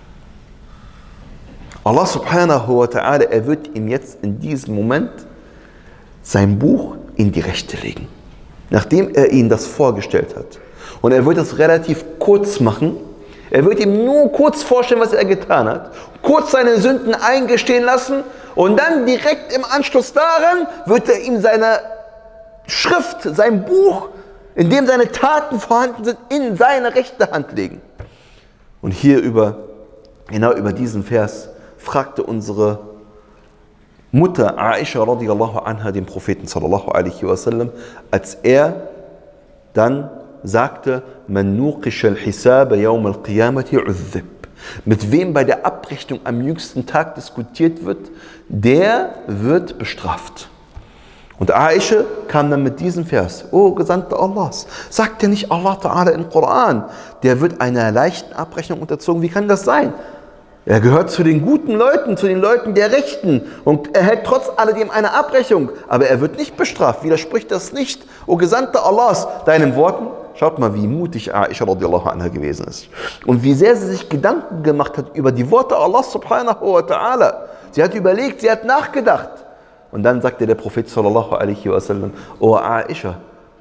Allah subhanahu wa ta'ala, er wird ihm jetzt in diesem Moment sein Buch in die Rechte legen, nachdem er ihnen das vorgestellt hat. Und er wird es relativ kurz machen. Er wird ihm nur kurz vorstellen, was er getan hat, kurz seine Sünden eingestehen lassen und dann direkt im Anschluss daran wird er ihm seine Schrift, sein Buch, in dem seine Taten vorhanden sind, in seine rechte Hand legen. Und hier über, genau über diesen Vers fragte unsere Mutter Aisha radiallahu anha den Propheten sallallahu alaihi wasallam, als er dann sagte: Man nuqisha al-hisaba yawm al-qiyamati uzzib. Mit wem bei der Abrechnung am jüngsten Tag diskutiert wird, der wird bestraft. Und Aisha kam dann mit diesem Vers: O Gesandter Allahs, sagt ja nicht Allah Ta'ala im Koran, der wird einer leichten Abrechnung unterzogen. Wie kann das sein? Er gehört zu den guten Leuten, zu den Leuten der Rechten und erhält trotz alledem eine Abrechnung, aber er wird nicht bestraft. Widerspricht das nicht, o Gesandter Allahs, deinen Worten? Schaut mal, wie mutig Aisha radiallahu anha gewesen ist und wie sehr sie sich Gedanken gemacht hat über die Worte Allahs subhanahu wa ta'ala. Sie hat überlegt, sie hat nachgedacht. Und dann sagte der Prophet sallallahu alaihi wasallam, o Aisha,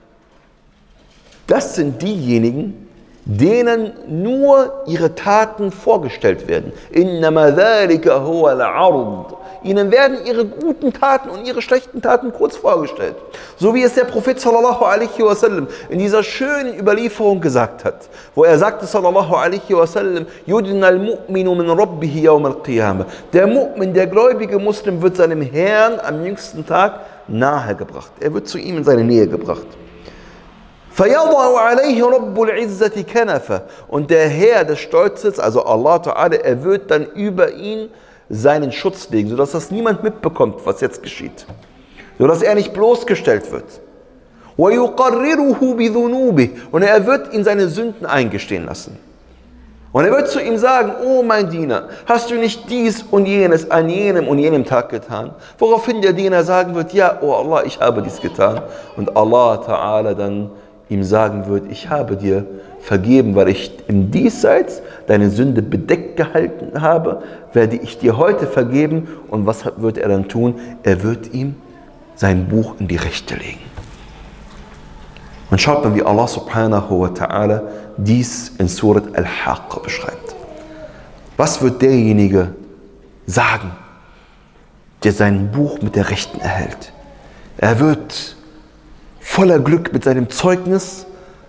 das sind diejenigen, denen nur ihre Taten vorgestellt werden. Innama dhalika huwa al-'ard. Ihnen werden ihre guten Taten und ihre schlechten Taten kurz vorgestellt. So wie es der Prophet sallallahu alaihi wasallam in dieser schönen Überlieferung gesagt hat, wo er sagte sallallahu alaihi wasallam, yudna al-mu'minu min rabbihi yawm al-qiyamah. Der Mu'min, der gläubige Muslim, wird seinem Herrn am jüngsten Tag nahegebracht. Er wird zu ihm in seine Nähe gebracht. Und der Herr des Stolzes, also Allah Ta'ala, er wird dann über ihn seinen Schutz legen, sodass das niemand mitbekommt, was jetzt geschieht. Sodass er nicht bloßgestellt wird. Und er wird ihn seine Sünden eingestehen lassen. Und er wird zu ihm sagen, oh mein Diener, hast du nicht dies und jenes an jenem und jenem Tag getan? Woraufhin der Diener sagen wird, ja, oh Allah, ich habe dies getan. Und Allah Ta'ala dann ihm sagen wird, ich habe dir vergeben, weil ich im Diesseits deine Sünde bedeckt gehalten habe, werde ich dir heute vergeben. Und was wird er dann tun? Er wird ihm sein Buch in die Rechte legen. Und schaut mal, wie Allah subhanahu wa ta'ala dies in Surat Al-Haqqa beschreibt. Was wird derjenige sagen, der sein Buch mit der Rechten erhält? Er wird voller Glück mit seinem Zeugnis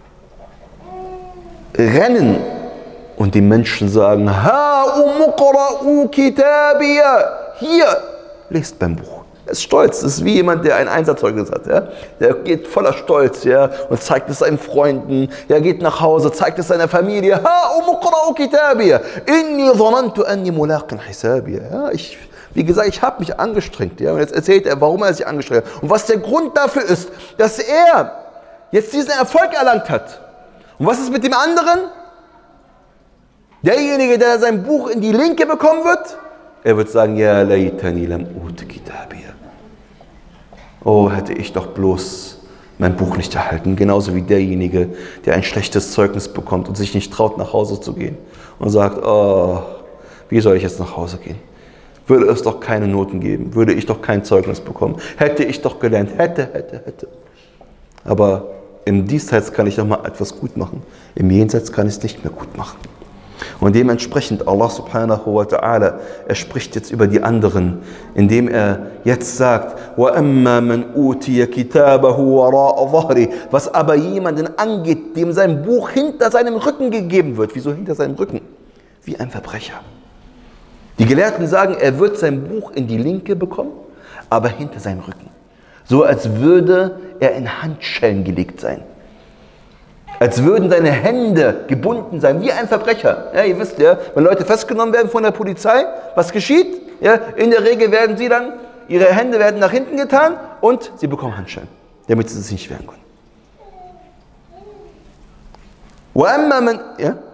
rennen und die Menschen sagen, Ha umuqra'u kitabiya. Hier, lest mein Buch. Er ist stolz, das ist wie jemand, der ein Einserzeugnis hat. Ja? Der geht voller Stolz, ja, und zeigt es seinen Freunden. Er geht nach Hause, zeigt es seiner Familie. Ha umuqra'u kitabiya. Inni dhanantu anni mulaqin hisabiya. Ja, ich Wie gesagt, ich habe mich angestrengt. Ja? Und jetzt erzählt er, warum er sich angestrengt hat. Und was der Grund dafür ist, dass er jetzt diesen Erfolg erlangt hat. Und was ist mit dem anderen? Derjenige, der sein Buch in die Linke bekommen wird, er wird sagen, Ja laytani lam ut kitabiya. Oh, hätte ich doch bloß mein Buch nicht erhalten. Genauso wie derjenige, der ein schlechtes Zeugnis bekommt und sich nicht traut, nach Hause zu gehen. Und sagt, oh, wie soll ich jetzt nach Hause gehen? Würde es doch keine Noten geben, würde ich doch kein Zeugnis bekommen, hätte ich doch gelernt, hätte, hätte, hätte. Aber im Diesseits kann ich noch mal etwas gut machen, im Jenseits kann ich es nicht mehr gut machen. Und dementsprechend, Allah subhanahu wa ta'ala, er spricht jetzt über die anderen, indem er jetzt sagt, وَأَمَّا مَنْ أُوتِيَ كِتَابَهُ وَرَاءَ ظَهْرِهِ. Was aber jemanden angeht, dem sein Buch hinter seinem Rücken gegeben wird. Wieso hinter seinem Rücken? Wie ein Verbrecher. Die Gelehrten sagen, er wird sein Buch in die Linke bekommen, aber hinter seinem Rücken. So als würde er in Handschellen gelegt sein. Als würden seine Hände gebunden sein, wie ein Verbrecher. Ja, ihr wisst ja, wenn Leute festgenommen werden von der Polizei, was geschieht? Ja, in der Regel werden sie dann, ihre Hände werden nach hinten getan und sie bekommen Handschellen, damit sie sich nicht wehren können. Ja?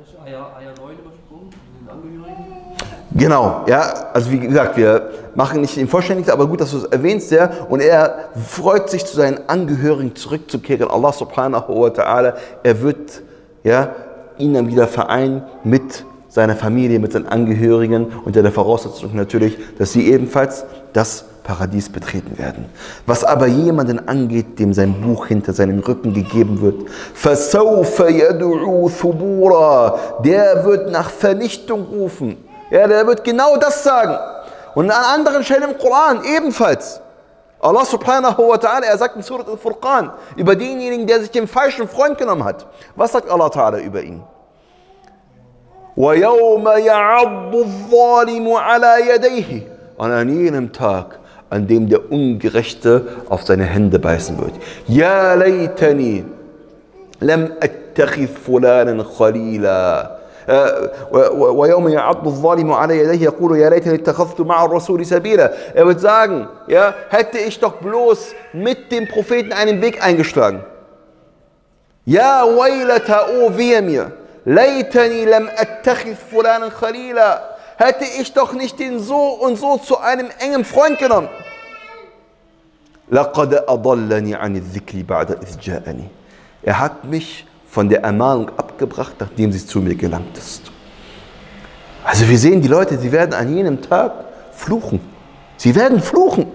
Genau, ja, also wie gesagt, wir machen nicht den Vollständigen, aber gut, dass du es erwähnst, ja, und er freut sich, zu seinen Angehörigen zurückzukehren, Allah subhanahu wa ta'ala, er wird, ja, ihn dann wieder vereinen mit seiner Familie, mit seinen Angehörigen, unter der Voraussetzung natürlich, dass sie ebenfalls das Paradies betreten werden. Was aber jemanden angeht, dem sein Buch hinter seinem Rücken gegeben wird, فَسَوْفَ يَدْعُو ثُبُورًا, der wird nach Vernichtung rufen. Ja, der wird genau das sagen. Und an anderen Stellen im Koran ebenfalls. Allah subhanahu wa ta'ala, er sagt in Surat Al-Furqan über denjenigen, der sich den falschen Freund genommen hat. Was sagt Allah ta'ala über ihn? وَيَوْمَ يَعَضُّ الظَّالِمُ عَلَى يَدَيْهِ. Und an jenem Tag, an dem der Ungerechte auf seine Hände beißen wird. يَا لَيْتَنِي لَمْ أَتَّخِذْ فُلَانًا خَلِيلًا. وَيَوْمَ يَعَضُّ الظَّالِمُ عَلَى يَدَيْهِ يَقُولُ يَا لَيْتَنِي اتَّخَذْتُ مَعَ الرَّسُولِ سَبِيلًا. Er wird sagen, ja, hätte ich doch bloß mit dem Propheten einen Weg eingeschlagen. Ja, waylata, oh wehe mir. لَيْتَنِي لَمْ أَتَّخِذْ فُلَانًا خَلِيلًا. hätte ich doch nicht den so und so zu einem engen Freund genommen. لَقَدْ أَضَلَّنِي عَنِ الذِّكْرِ بَعْدَ إِذْ جَاءَنِي. Er hat mich von der Ermahnung abgebracht, nachdem sie zu mir gelangt ist. Also wir sehen, die Leute, sie werden an jenem Tag fluchen. Sie werden fluchen.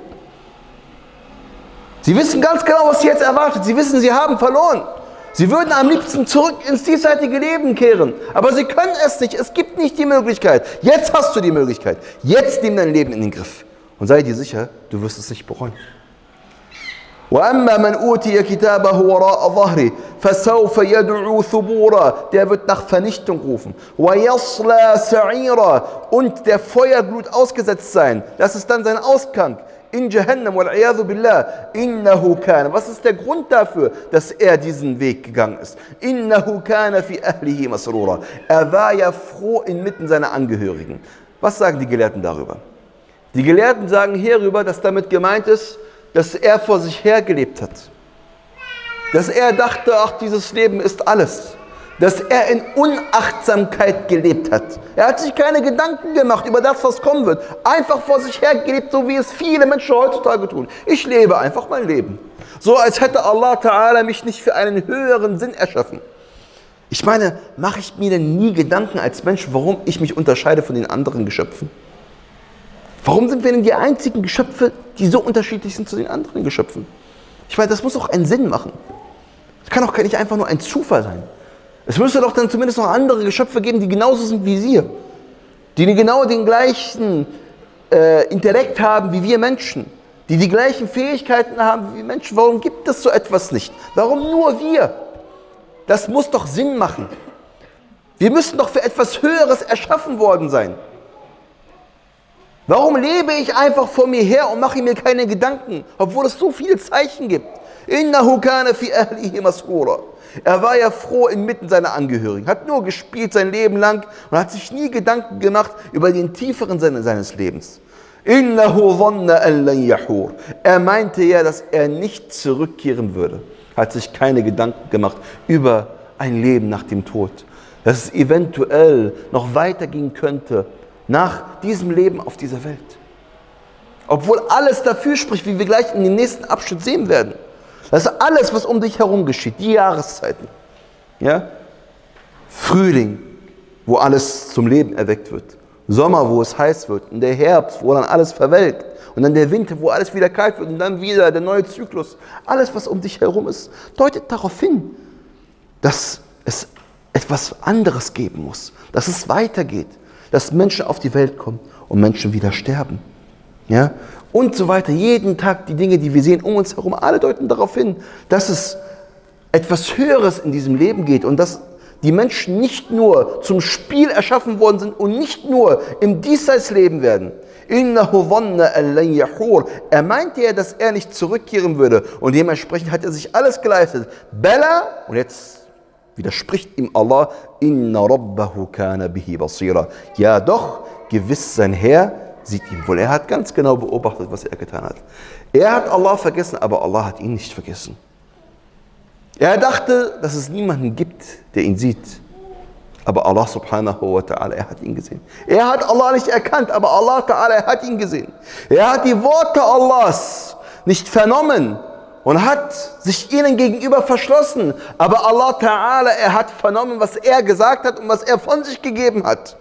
Sie wissen ganz genau, was sie jetzt erwartet. Sie wissen, sie haben verloren. Sie würden am liebsten zurück ins diesseitige Leben kehren. Aber sie können es nicht. Es gibt nicht die Möglichkeit. Jetzt hast du die Möglichkeit. Jetzt nimm dein Leben in den Griff. Und sei dir sicher, du wirst es nicht bereuen. وَأَمَّا مَنْ أُوتِيَ كِتَابَهُ وَرَاءَ ظَهْرِهِ فَسَوْفَ يَدْعُو ثُبُورًا. Der wird nach Vernichtung rufen. وَيَصْلَى سَعِيرًا. Und der Feuerglut ausgesetzt sein. Das ist dann sein Ausgang. In Jahannam, wal-'iyadhu billah, innahu kana. Was ist der Grund dafür, dass er diesen Weg gegangen ist? Innahu kana fi ahlihi masrura. Er war ja froh inmitten seiner Angehörigen. Was sagen die Gelehrten darüber? Die Gelehrten sagen hierüber, dass damit gemeint ist, dass er vor sich her gelebt hat. Dass er dachte, ach, dieses Leben ist alles. Dass er in Unachtsamkeit gelebt hat. Er hat sich keine Gedanken gemacht über das, was kommen wird. Einfach vor sich her gelebt, so wie es viele Menschen heutzutage tun. Ich lebe einfach mein Leben. So als hätte Allah Ta'ala mich nicht für einen höheren Sinn erschaffen. Ich meine, mache ich mir denn nie Gedanken als Mensch, warum ich mich unterscheide von den anderen Geschöpfen? Warum sind wir denn die einzigen Geschöpfe, die so unterschiedlich sind zu den anderen Geschöpfen? Ich meine, das muss doch einen Sinn machen. Das kann doch nicht einfach nur ein Zufall sein. Es müsste doch dann zumindest noch andere Geschöpfe geben, die genauso sind wie wir. Die genau den gleichen äh, Intellekt haben wie wir Menschen. Die die gleichen Fähigkeiten haben wie wir Menschen. Warum gibt es so etwas nicht? Warum nur wir? Das muss doch Sinn machen. Wir müssen doch für etwas Höheres erschaffen worden sein. Warum lebe ich einfach vor mir her und mache mir keine Gedanken, obwohl es so viele Zeichen gibt? Innahu kana fi ahlihi masrura. Er war ja froh inmitten seiner Angehörigen, hat nur gespielt sein Leben lang und hat sich nie Gedanken gemacht über den tieferen Sinne seines Lebens. Innahu dhanna an lan yahur. Er meinte ja, dass er nicht zurückkehren würde, hat sich keine Gedanken gemacht über ein Leben nach dem Tod, dass es eventuell noch weitergehen könnte nach diesem Leben auf dieser Welt. Obwohl alles dafür spricht, wie wir gleich in dem nächsten Abschnitt sehen werden. Das ist alles, was um dich herum geschieht, die Jahreszeiten. Ja? Frühling, wo alles zum Leben erweckt wird. Sommer, wo es heiß wird. Und der Herbst, wo dann alles verwelkt. Und dann der Winter, wo alles wieder kalt wird. Und dann wieder der neue Zyklus. Alles, was um dich herum ist, deutet darauf hin, dass es etwas anderes geben muss. Dass es weitergeht. Dass Menschen auf die Welt kommen und Menschen wieder sterben. Ja? Und so weiter. Jeden Tag die Dinge, die wir sehen um uns herum, alle deuten darauf hin, dass es etwas Höheres in diesem Leben geht und dass die Menschen nicht nur zum Spiel erschaffen worden sind und nicht nur im Diesseits leben werden. Innahu dhanna an lan yahur. Er meinte ja, dass er nicht zurückkehren würde und dementsprechend hat er sich alles geleistet. Bala, und jetzt widerspricht ihm Allah, inna rabbahu kana bihi basira. Ja doch, gewiss sein Herr sieht ihn wohl. Er hat ganz genau beobachtet, was er getan hat. Er hat Allah vergessen, aber Allah hat ihn nicht vergessen. Er dachte, dass es niemanden gibt, der ihn sieht. Aber Allah subhanahu wa ta'ala, er hat ihn gesehen. Er hat Allah nicht erkannt, aber Allah ta'ala, er hat ihn gesehen. Er hat die Worte Allahs nicht vernommen und hat sich ihnen gegenüber verschlossen. Aber Allah ta'ala, er hat vernommen, was er gesagt hat und was er von sich gegeben hat.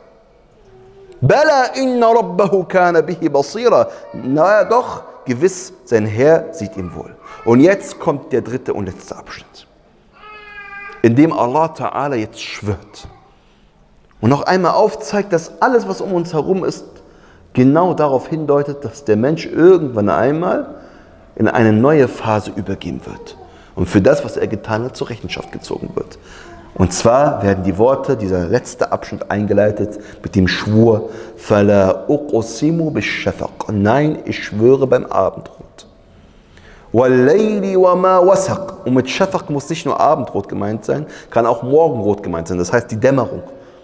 Bala inna rabbahu kana bihi basira. Na doch, gewiss, sein Herr sieht ihn wohl. Und jetzt kommt der dritte und letzte Abschnitt, in dem Allah Ta'ala jetzt schwört und noch einmal aufzeigt, dass alles, was um uns herum ist, genau darauf hindeutet, dass der Mensch irgendwann einmal in eine neue Phase übergehen wird und für das, was er getan hat, zur Rechenschaft gezogen wird. Und zwar werden die Worte, dieser letzte Abschnitt eingeleitet mit dem Schwur, فَلَا أُقْسِمُ بِالشَّفَقِ. Nein, ich schwöre beim Abendrot. وَاللَّيْلِ وَمَا وَسَقْ. Und mit Shafaq muss nicht nur Abendrot gemeint sein, kann auch Morgenrot gemeint sein, das heißt die Dämmerung.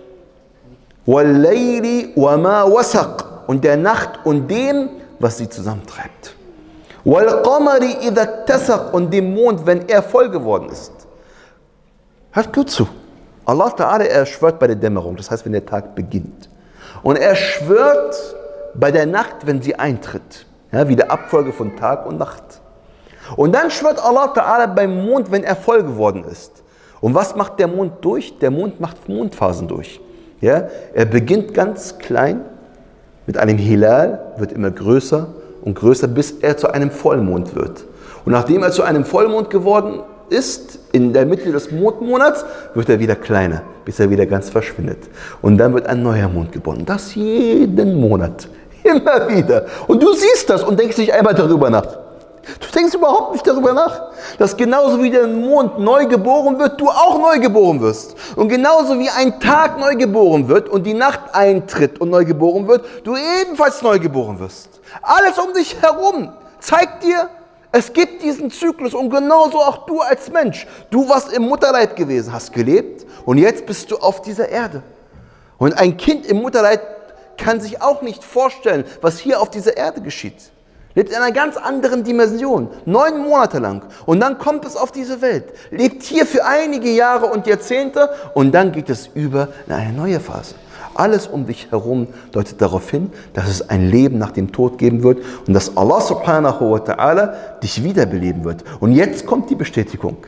وَاللَّيْلِ وَمَا وَسَقْ. Und der Nacht und dem, was sie zusammentreibt. وَالْقَمَرِ إِذَا اتَّسَقْ. Und dem Mond, wenn er voll geworden ist. Hört gut zu. Allah Ta'ala, er schwört bei der Dämmerung, das heißt, wenn der Tag beginnt. Und er schwört bei der Nacht, wenn sie eintritt. Ja, wie der Abfolge von Tag und Nacht. Und dann schwört Allah Ta'ala beim Mond, wenn er voll geworden ist. Und was macht der Mond durch? Der Mond macht Mondphasen durch. Ja, er beginnt ganz klein mit einem Hilal, wird immer größer und größer, bis er zu einem Vollmond wird. Und nachdem er zu einem Vollmond geworden ist, in der Mitte des Mondmonats, wird er wieder kleiner, bis er wieder ganz verschwindet. Und dann wird ein neuer Mond geboren. Das jeden Monat. Immer wieder. Und du siehst das und denkst nicht einmal darüber nach. Du denkst überhaupt nicht darüber nach, dass genauso wie der Mond neu geboren wird, du auch neu geboren wirst. Und genauso wie ein Tag neu geboren wird und die Nacht eintritt und neu geboren wird, du ebenfalls neu geboren wirst. Alles um dich herum zeigt dir, es gibt diesen Zyklus und genauso auch du als Mensch. Du warst im Mutterleib gewesen, hast gelebt und jetzt bist du auf dieser Erde. Und ein Kind im Mutterleib kann sich auch nicht vorstellen, was hier auf dieser Erde geschieht. Lebt in einer ganz anderen Dimension, neun Monate lang. Und dann kommt es auf diese Welt, lebt hier für einige Jahre und Jahrzehnte und dann geht es über in eine neue Phase. Alles um dich herum deutet darauf hin, dass es ein Leben nach dem Tod geben wird und dass Allah subhanahu wa ta'ala dich wiederbeleben wird. Und jetzt kommt die Bestätigung.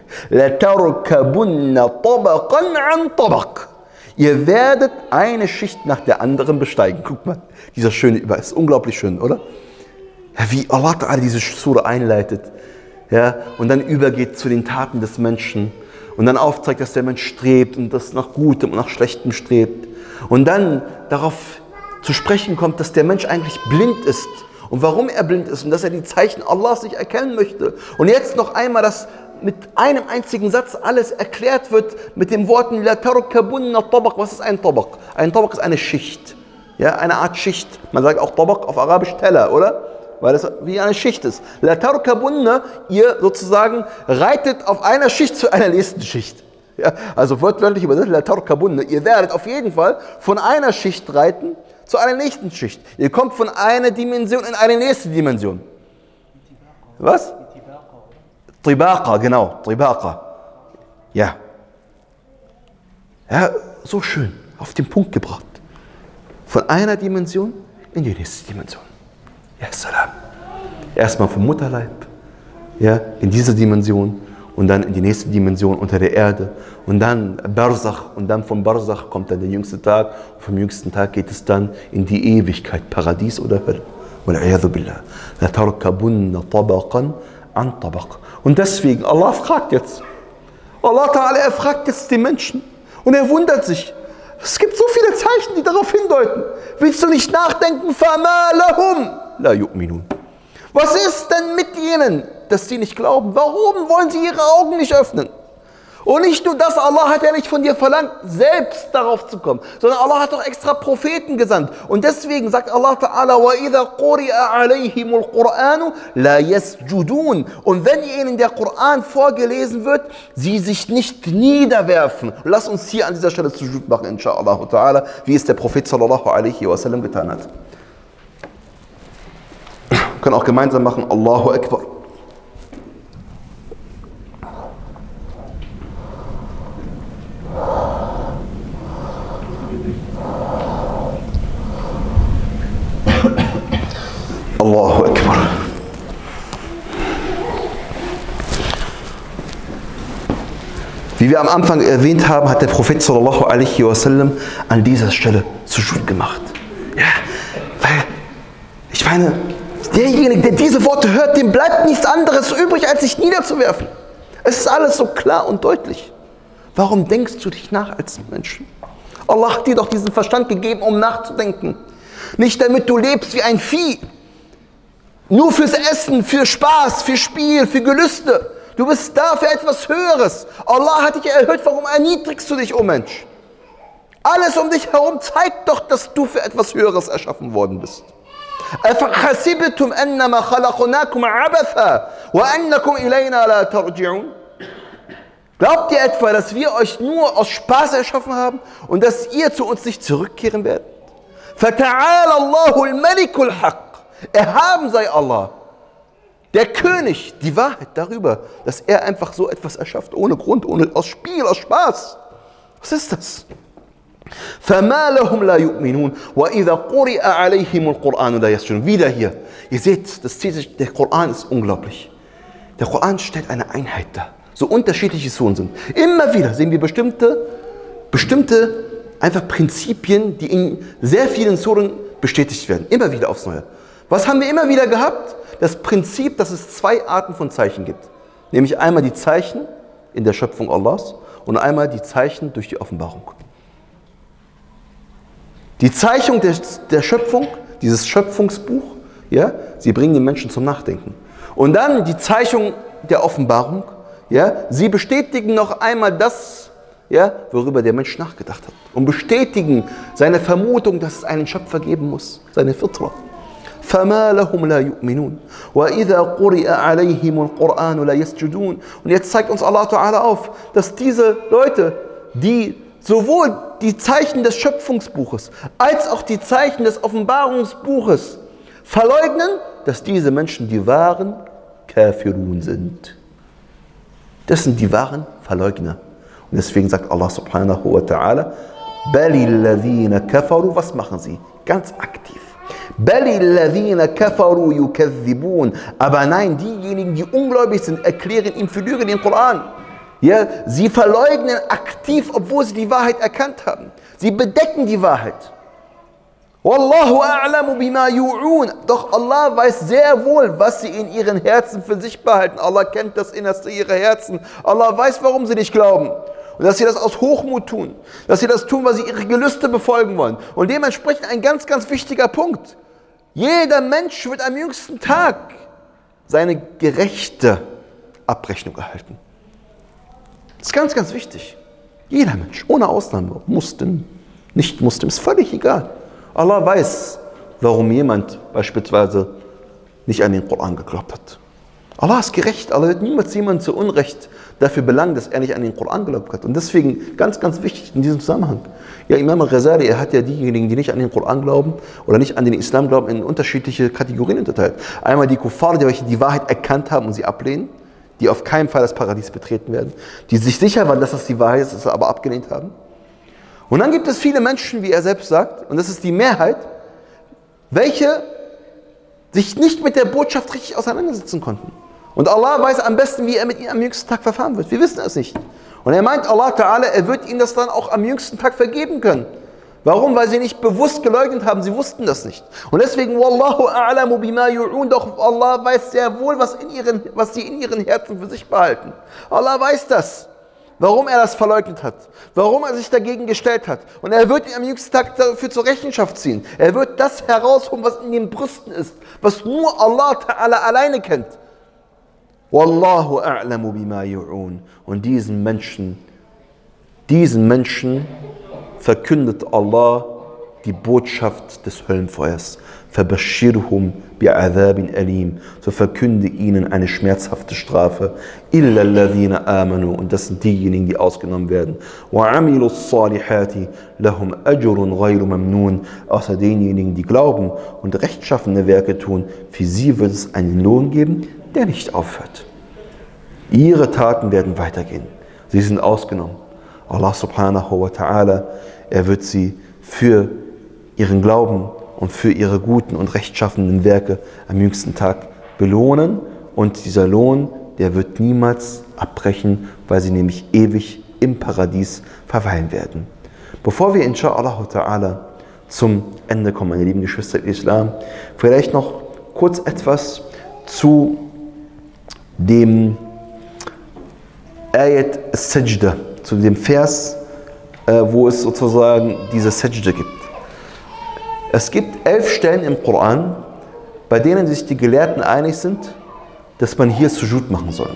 لَتَرْكَبُنَّ طَبَقًا عَنْ طَبَقٍ. Ihr werdet eine Schicht nach der anderen besteigen. Guck mal, dieser schöne Über, ist unglaublich schön, oder? Ja, wie Allah Ta'ala diese Sura einleitet, ja, und dann übergeht zu den Taten des Menschen und dann aufzeigt, dass der Mensch strebt und das nach Gutem und nach Schlechtem strebt und dann darauf zu sprechen kommt, dass der Mensch eigentlich blind ist und warum er blind ist und dass er die Zeichen Allahs nicht erkennen möchte. Und jetzt noch einmal, dass mit einem einzigen Satz alles erklärt wird mit den Worten La tarkabunna tabaq. Was ist ein Tabaq? Ein Tabaq ist eine Schicht, ja, eine Art Schicht. Man sagt auch Tabaq auf Arabisch Teller, oder? Weil es wie eine Schicht ist. La tarkabunna, ihr sozusagen reitet auf einer Schicht zu einer nächsten Schicht. Ja, also wortwörtlich übersetzt, La tarkabunna, ihr werdet auf jeden Fall von einer Schicht reiten zu einer nächsten Schicht. Ihr kommt von einer Dimension in eine nächste Dimension. Was? Tibaqa, genau, Tibaqa. Ja. Ja, so schön, auf den Punkt gebracht. Von einer Dimension in die nächste Dimension. Ja, salam. Erstmal vom Mutterleib, ja, in diese Dimension und dann in die nächste Dimension unter der Erde und dann Barzakh und dann vom Barzakh kommt dann der jüngste Tag und vom jüngsten Tag geht es dann in die Ewigkeit, Paradies oder Hölle. Wal'iyadhu billah. La tarkabunna tabaqan an tabaq. Und deswegen, Allah fragt jetzt, Allah Ta'ala, er fragt jetzt die Menschen und er wundert sich. Es gibt so viele Zeichen, die darauf hindeuten. Willst du nicht nachdenken? فَمَا لَهُمْ لَا يُؤْمِنُونَ. Was ist denn mit ihnen, dass sie nicht glauben? Warum wollen sie ihre Augen nicht öffnen? Und nicht nur das, Allah hat ja nicht von dir verlangt, selbst darauf zu kommen, sondern Allah hat doch extra Propheten gesandt. Und deswegen sagt Allah Ta'ala, وَإِذَا قُرِئَ عَلَيْهِمُ الْقُرْآنُ لَا يَسْجُدُونَ. Und wenn ihnen der Koran vorgelesen wird, sie sich nicht niederwerfen. Lass uns hier an dieser Stelle Sujud machen, inshaAllah Ta'ala, wie es der Prophet sallallahu alaihi wasallam getan hat. Wir können auch gemeinsam machen, Allahu Akbar. Allahu Akbar. Wie wir am Anfang erwähnt haben, hat der Prophet sallallahu alaihi wasallam an dieser Stelle Sujud gemacht. Ja, weil, ich meine, derjenige, der diese Worte hört, dem bleibt nichts anderes übrig, als sich niederzuwerfen. Es ist alles so klar und deutlich. Warum denkst du dich nach als Mensch? Allah hat dir doch diesen Verstand gegeben, um nachzudenken. Nicht damit du lebst wie ein Vieh. Nur fürs Essen, für Spaß, für Spiel, für Gelüste. Du bist da für etwas Höheres. Allah hat dich erhöht, warum erniedrigst du dich, o Mensch? Alles um dich herum zeigt doch, dass du für etwas Höheres erschaffen worden bist. أَفَحَسِبْتُمْ أَنَّمَا خَلَقْنَاكُمْ عَبَثًا وَأَنَّكُمْ إِلَيْنَا لَا تَرْجِعُونَ. Glaubt ihr etwa, dass wir euch nur aus Spaß erschaffen haben und dass ihr zu uns nicht zurückkehren werdet? فَتَعَالَ اللَّهُ الْمَلِكُ الْحَقِّ. Erhaben sei Allah, der König, die Wahrheit darüber, dass er einfach so etwas erschafft, ohne Grund, ohne, aus Spiel, aus Spaß. Was ist das? فَمَا لَهُمْ لَا يُؤْمِنُونَ وَإِذَا قُرِئَ عَلَيْهِمُ الْقُرْآنُ لَا يَسْجُدُونَ. Wieder hier. Ihr seht, das zieht sich, der Koran ist unglaublich. Der Koran stellt eine Einheit dar. So unterschiedliche Suren sind. Immer wieder sehen wir bestimmte, bestimmte einfach Prinzipien, die in sehr vielen Suren bestätigt werden. Immer wieder aufs Neue. Was haben wir immer wieder gehabt? Das Prinzip, dass es zwei Arten von Zeichen gibt. Nämlich einmal die Zeichen in der Schöpfung Allahs und einmal die Zeichen durch die Offenbarung. Die Zeichnung der, der Schöpfung, dieses Schöpfungsbuch, ja, sie bringen den Menschen zum Nachdenken. Und dann die Zeichnung der Offenbarung, ja, sie bestätigen noch einmal das, ja, worüber der Mensch nachgedacht hat. Und bestätigen seine Vermutung, dass es einen Schöpfer geben muss, seine Fitra. فَمَا لَهُمْ لَا يُؤْمِنُونَ وَإِذَا قُرِئَ عَلَيْهِمُ الْقُرْآنُ لَا يَسْجُدُونَ. Und jetzt zeigt uns Allah Ta'ala auf, dass diese Leute, die sowohl die Zeichen des Schöpfungsbuches als auch die Zeichen des Offenbarungsbuches verleugnen, dass diese Menschen die wahren Kafirun sind. Das sind die wahren Verleugner. Und deswegen sagt Allah subhanahu wa ta'ala, Balil ladhina kafaru, was machen sie? Ganz aktiv. Balil ladhina kafaru yukaththibun. Aber nein, diejenigen, die ungläubig sind, erklären ihm für Lüge den Koran. Ja, sie verleugnen aktiv, obwohl sie die Wahrheit erkannt haben. Sie bedecken die Wahrheit. Wallahu a'lamu bima yu'un. Doch Allah weiß sehr wohl, was sie in ihren Herzen für sich behalten. Allah kennt das Innerste ihrer Herzen. Allah weiß, warum sie nicht glauben. Und dass sie das aus Hochmut tun. Dass sie das tun, weil sie ihre Gelüste befolgen wollen. Und dementsprechend ein ganz, ganz wichtiger Punkt. Jeder Mensch wird am jüngsten Tag seine gerechte Abrechnung erhalten. Das ist ganz, ganz wichtig. Jeder Mensch, ohne Ausnahme, Muslim, nicht Muslim, ist völlig egal. Allah weiß, warum jemand beispielsweise nicht an den Koran geglaubt hat. Allah ist gerecht. Allah wird niemals jemanden zu Unrecht dafür belangen, dass er nicht an den Koran geglaubt hat. Und deswegen ganz, ganz wichtig in diesem Zusammenhang. Ja, Imam al-Ghazali, er hat ja diejenigen, die nicht an den Koran glauben oder nicht an den Islam glauben, in unterschiedliche Kategorien unterteilt. Einmal die Kuffar, die welche die Wahrheit erkannt haben und sie ablehnen, die auf keinen Fall das Paradies betreten werden, die sich sicher waren, dass das die Wahrheit ist, es aber abgelehnt haben. Und dann gibt es viele Menschen, wie er selbst sagt, und das ist die Mehrheit, welche sich nicht mit der Botschaft richtig auseinandersetzen konnten. Und Allah weiß am besten, wie er mit ihnen am jüngsten Tag verfahren wird. Wir wissen es nicht. Und er meint, Allah Ta'ala, er wird ihnen das dann auch am jüngsten Tag vergeben können. Warum? Weil sie nicht bewusst geleugnet haben, sie wussten das nicht. Und deswegen, Wallahu a'lamu bima yu'un, doch Allah weiß sehr wohl, was, in ihren, was sie in ihren Herzen für sich behalten. Allah weiß das. Warum er das verleugnet hat, warum er sich dagegen gestellt hat. Und er wird ihn am jüngsten Tag dafür zur Rechenschaft ziehen. Er wird das herausholen, was in den Brüsten ist, was nur Allah Ta'ala alleine kennt. Wallahu a'lamu bima yu'un. Und diesen Menschen, diesen Menschen verkündet Allah die Botschaft des Höllenfeuers. Fabashirhum bi'adhabin alim. So verkünde ihnen eine schmerzhafte Strafe. Illa alladhina amanu. Und das sind diejenigen, die ausgenommen werden. Wa amilu salihati lahum ajrun ghayru mamnun. Außer denjenigen, die glauben und rechtschaffene Werke tun, für sie wird es einen Lohn geben, der nicht aufhört. Ihre Taten werden weitergehen. Sie sind ausgenommen. Allah subhanahu wa ta'ala, er wird sie für ihren Glauben und für ihre guten und rechtschaffenden Werke am jüngsten Tag belohnen. Und dieser Lohn, der wird niemals abbrechen, weil sie nämlich ewig im Paradies verweilen werden. Bevor wir insha'Allah ta'ala zum Ende kommen, meine lieben Geschwister im Islam, vielleicht noch kurz etwas zu dem Ayat Sajda, zu dem Vers, wo es sozusagen diese Sajda gibt. Es gibt elf Stellen im Koran, bei denen sich die Gelehrten einig sind, dass man hier Sujud machen soll.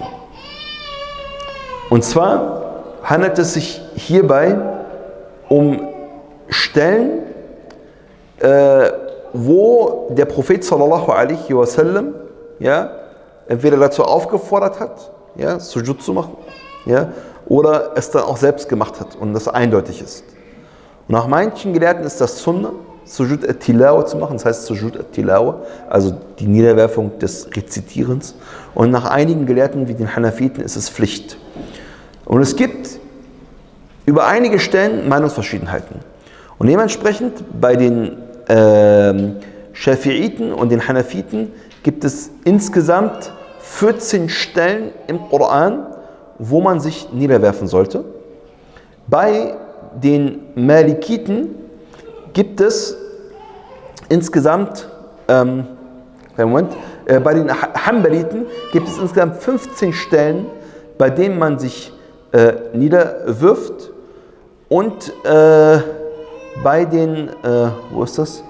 Und zwar handelt es sich hierbei um Stellen, äh, wo der Prophet sallallahu alaihi wasallam, ja, entweder dazu aufgefordert hat, ja, Sujud zu machen, ja, oder es dann auch selbst gemacht hat und das eindeutig ist. Und nach manchen Gelehrten ist das Sunnah, Sujud at-Tilawa zu machen, das heißt Sujud at-Tilawa, also die Niederwerfung des Rezitierens. Und nach einigen Gelehrten wie den Hanafiten ist es Pflicht. Und es gibt über einige Stellen Meinungsverschiedenheiten. Und dementsprechend bei den äh, Schafi'iten und den Hanafiten gibt es insgesamt vierzehn Stellen im Koran, wo man sich niederwerfen sollte. Bei den Malikiten gibt es insgesamt, ähm, Moment, äh, bei den Hanbaliten gibt es insgesamt fünfzehn Stellen, bei denen man sich äh, niederwirft. Und äh, bei den, äh, wo ist das?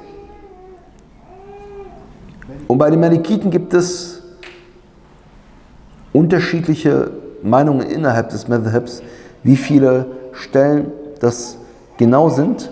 Und bei den Malikiten gibt es unterschiedliche Meinungen innerhalb des Madhabs, wie viele Stellen das genau sind.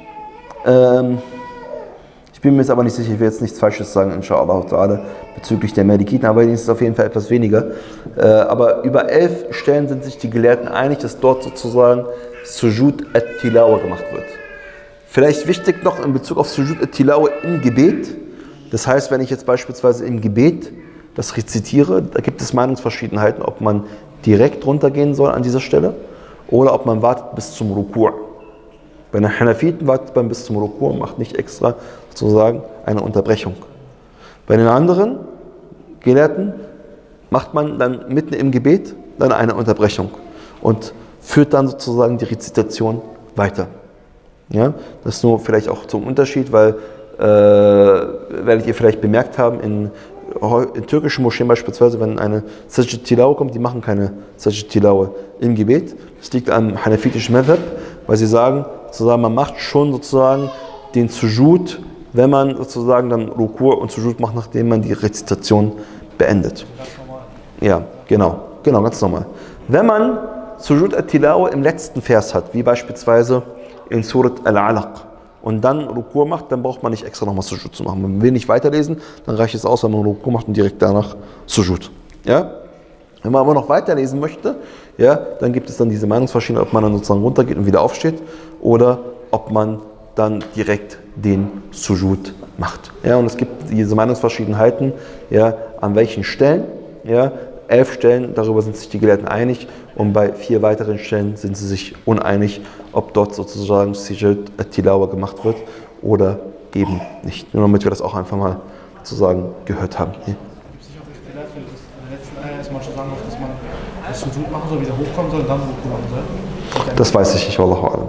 Ähm, ich bin mir jetzt aber nicht sicher, ich will jetzt nichts Falsches sagen, inshallah ta'ala, bezüglich der Malikiten, aber ist es auf jeden Fall etwas weniger. Äh, aber über elf Stellen sind sich die Gelehrten einig, dass dort sozusagen Sujud at-Tilawa gemacht wird. Vielleicht wichtig noch in Bezug auf Sujud at-Tilawa im Gebet. Das heißt, wenn ich jetzt beispielsweise im Gebet das rezitiere, da gibt es Meinungsverschiedenheiten, ob man direkt runtergehen soll an dieser Stelle oder ob man wartet bis zum Ruku'. Bei den Hanafiten wartet man bis zum Ruku' und macht nicht extra sozusagen eine Unterbrechung. Bei den anderen Gelehrten macht man dann mitten im Gebet dann eine Unterbrechung und führt dann sozusagen die Rezitation weiter. Ja, das ist nur vielleicht auch zum Unterschied, weil äh, werdet ihr vielleicht bemerkt haben, in, in türkischen Moscheen beispielsweise, wenn eine Sajid Tilawa kommt, die machen keine Sajid Tilawa im Gebet. Das liegt am hanafitischen Madhab, weil sie sagen, sozusagen, man macht schon sozusagen den Sujud, wenn man sozusagen dann Ruku' und Sujud macht, nachdem man die Rezitation beendet. Ja, genau, genau, ganz normal. Wenn man Sujud at-Tilawa im letzten Vers hat, wie beispielsweise in Surat Al-Alaq, und dann Ruku' macht, dann braucht man nicht extra nochmal Sujud zu machen. Man will nicht weiterlesen, dann reicht es aus, wenn man Ruku' macht und direkt danach Sujud. Ja? Wenn man aber noch weiterlesen möchte, ja, dann gibt es dann diese Meinungsverschiedenheit, ob man dann sozusagen runtergeht und wieder aufsteht oder ob man dann direkt den Sujud macht. Ja, und es gibt diese Meinungsverschiedenheiten, ja, an welchen Stellen. Ja, elf Stellen, darüber sind sich die Gelehrten einig, und bei vier weiteren Stellen sind sie sich uneinig, ob dort sozusagen Sujud at-Tilawa gemacht wird oder eben nicht. Nur damit wir das auch einfach mal sozusagen gehört haben. Ja. Gibt es nicht auch den Ikhtilaf, dass in der letzten Eier manche sagen, dass man das Sujud machen soll, wieder hochkommen soll und dann Ruku' machen soll? Das weiß ich nicht, wallahu a'lam.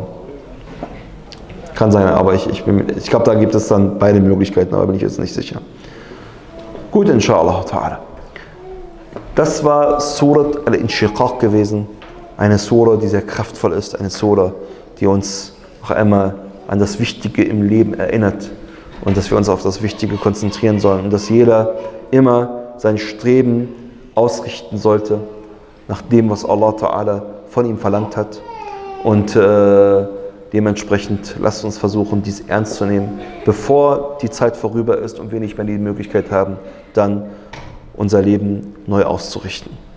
Kann sein, aber ich, ich, ich glaube, da gibt es dann beide Möglichkeiten, aber bin ich jetzt nicht sicher. Gut, inshallah ta'ala. Das war Surat al-Inshiqaq gewesen, eine Sura, die sehr kraftvoll ist, eine Sura, die uns auch einmal an das Wichtige im Leben erinnert und dass wir uns auf das Wichtige konzentrieren sollen und dass jeder immer sein Streben ausrichten sollte nach dem, was Allah Ta'ala von ihm verlangt hat, und äh, dementsprechend lasst uns versuchen, dies ernst zu nehmen, bevor die Zeit vorüber ist und wir nicht mehr die Möglichkeit haben, dann unser Leben neu auszurichten.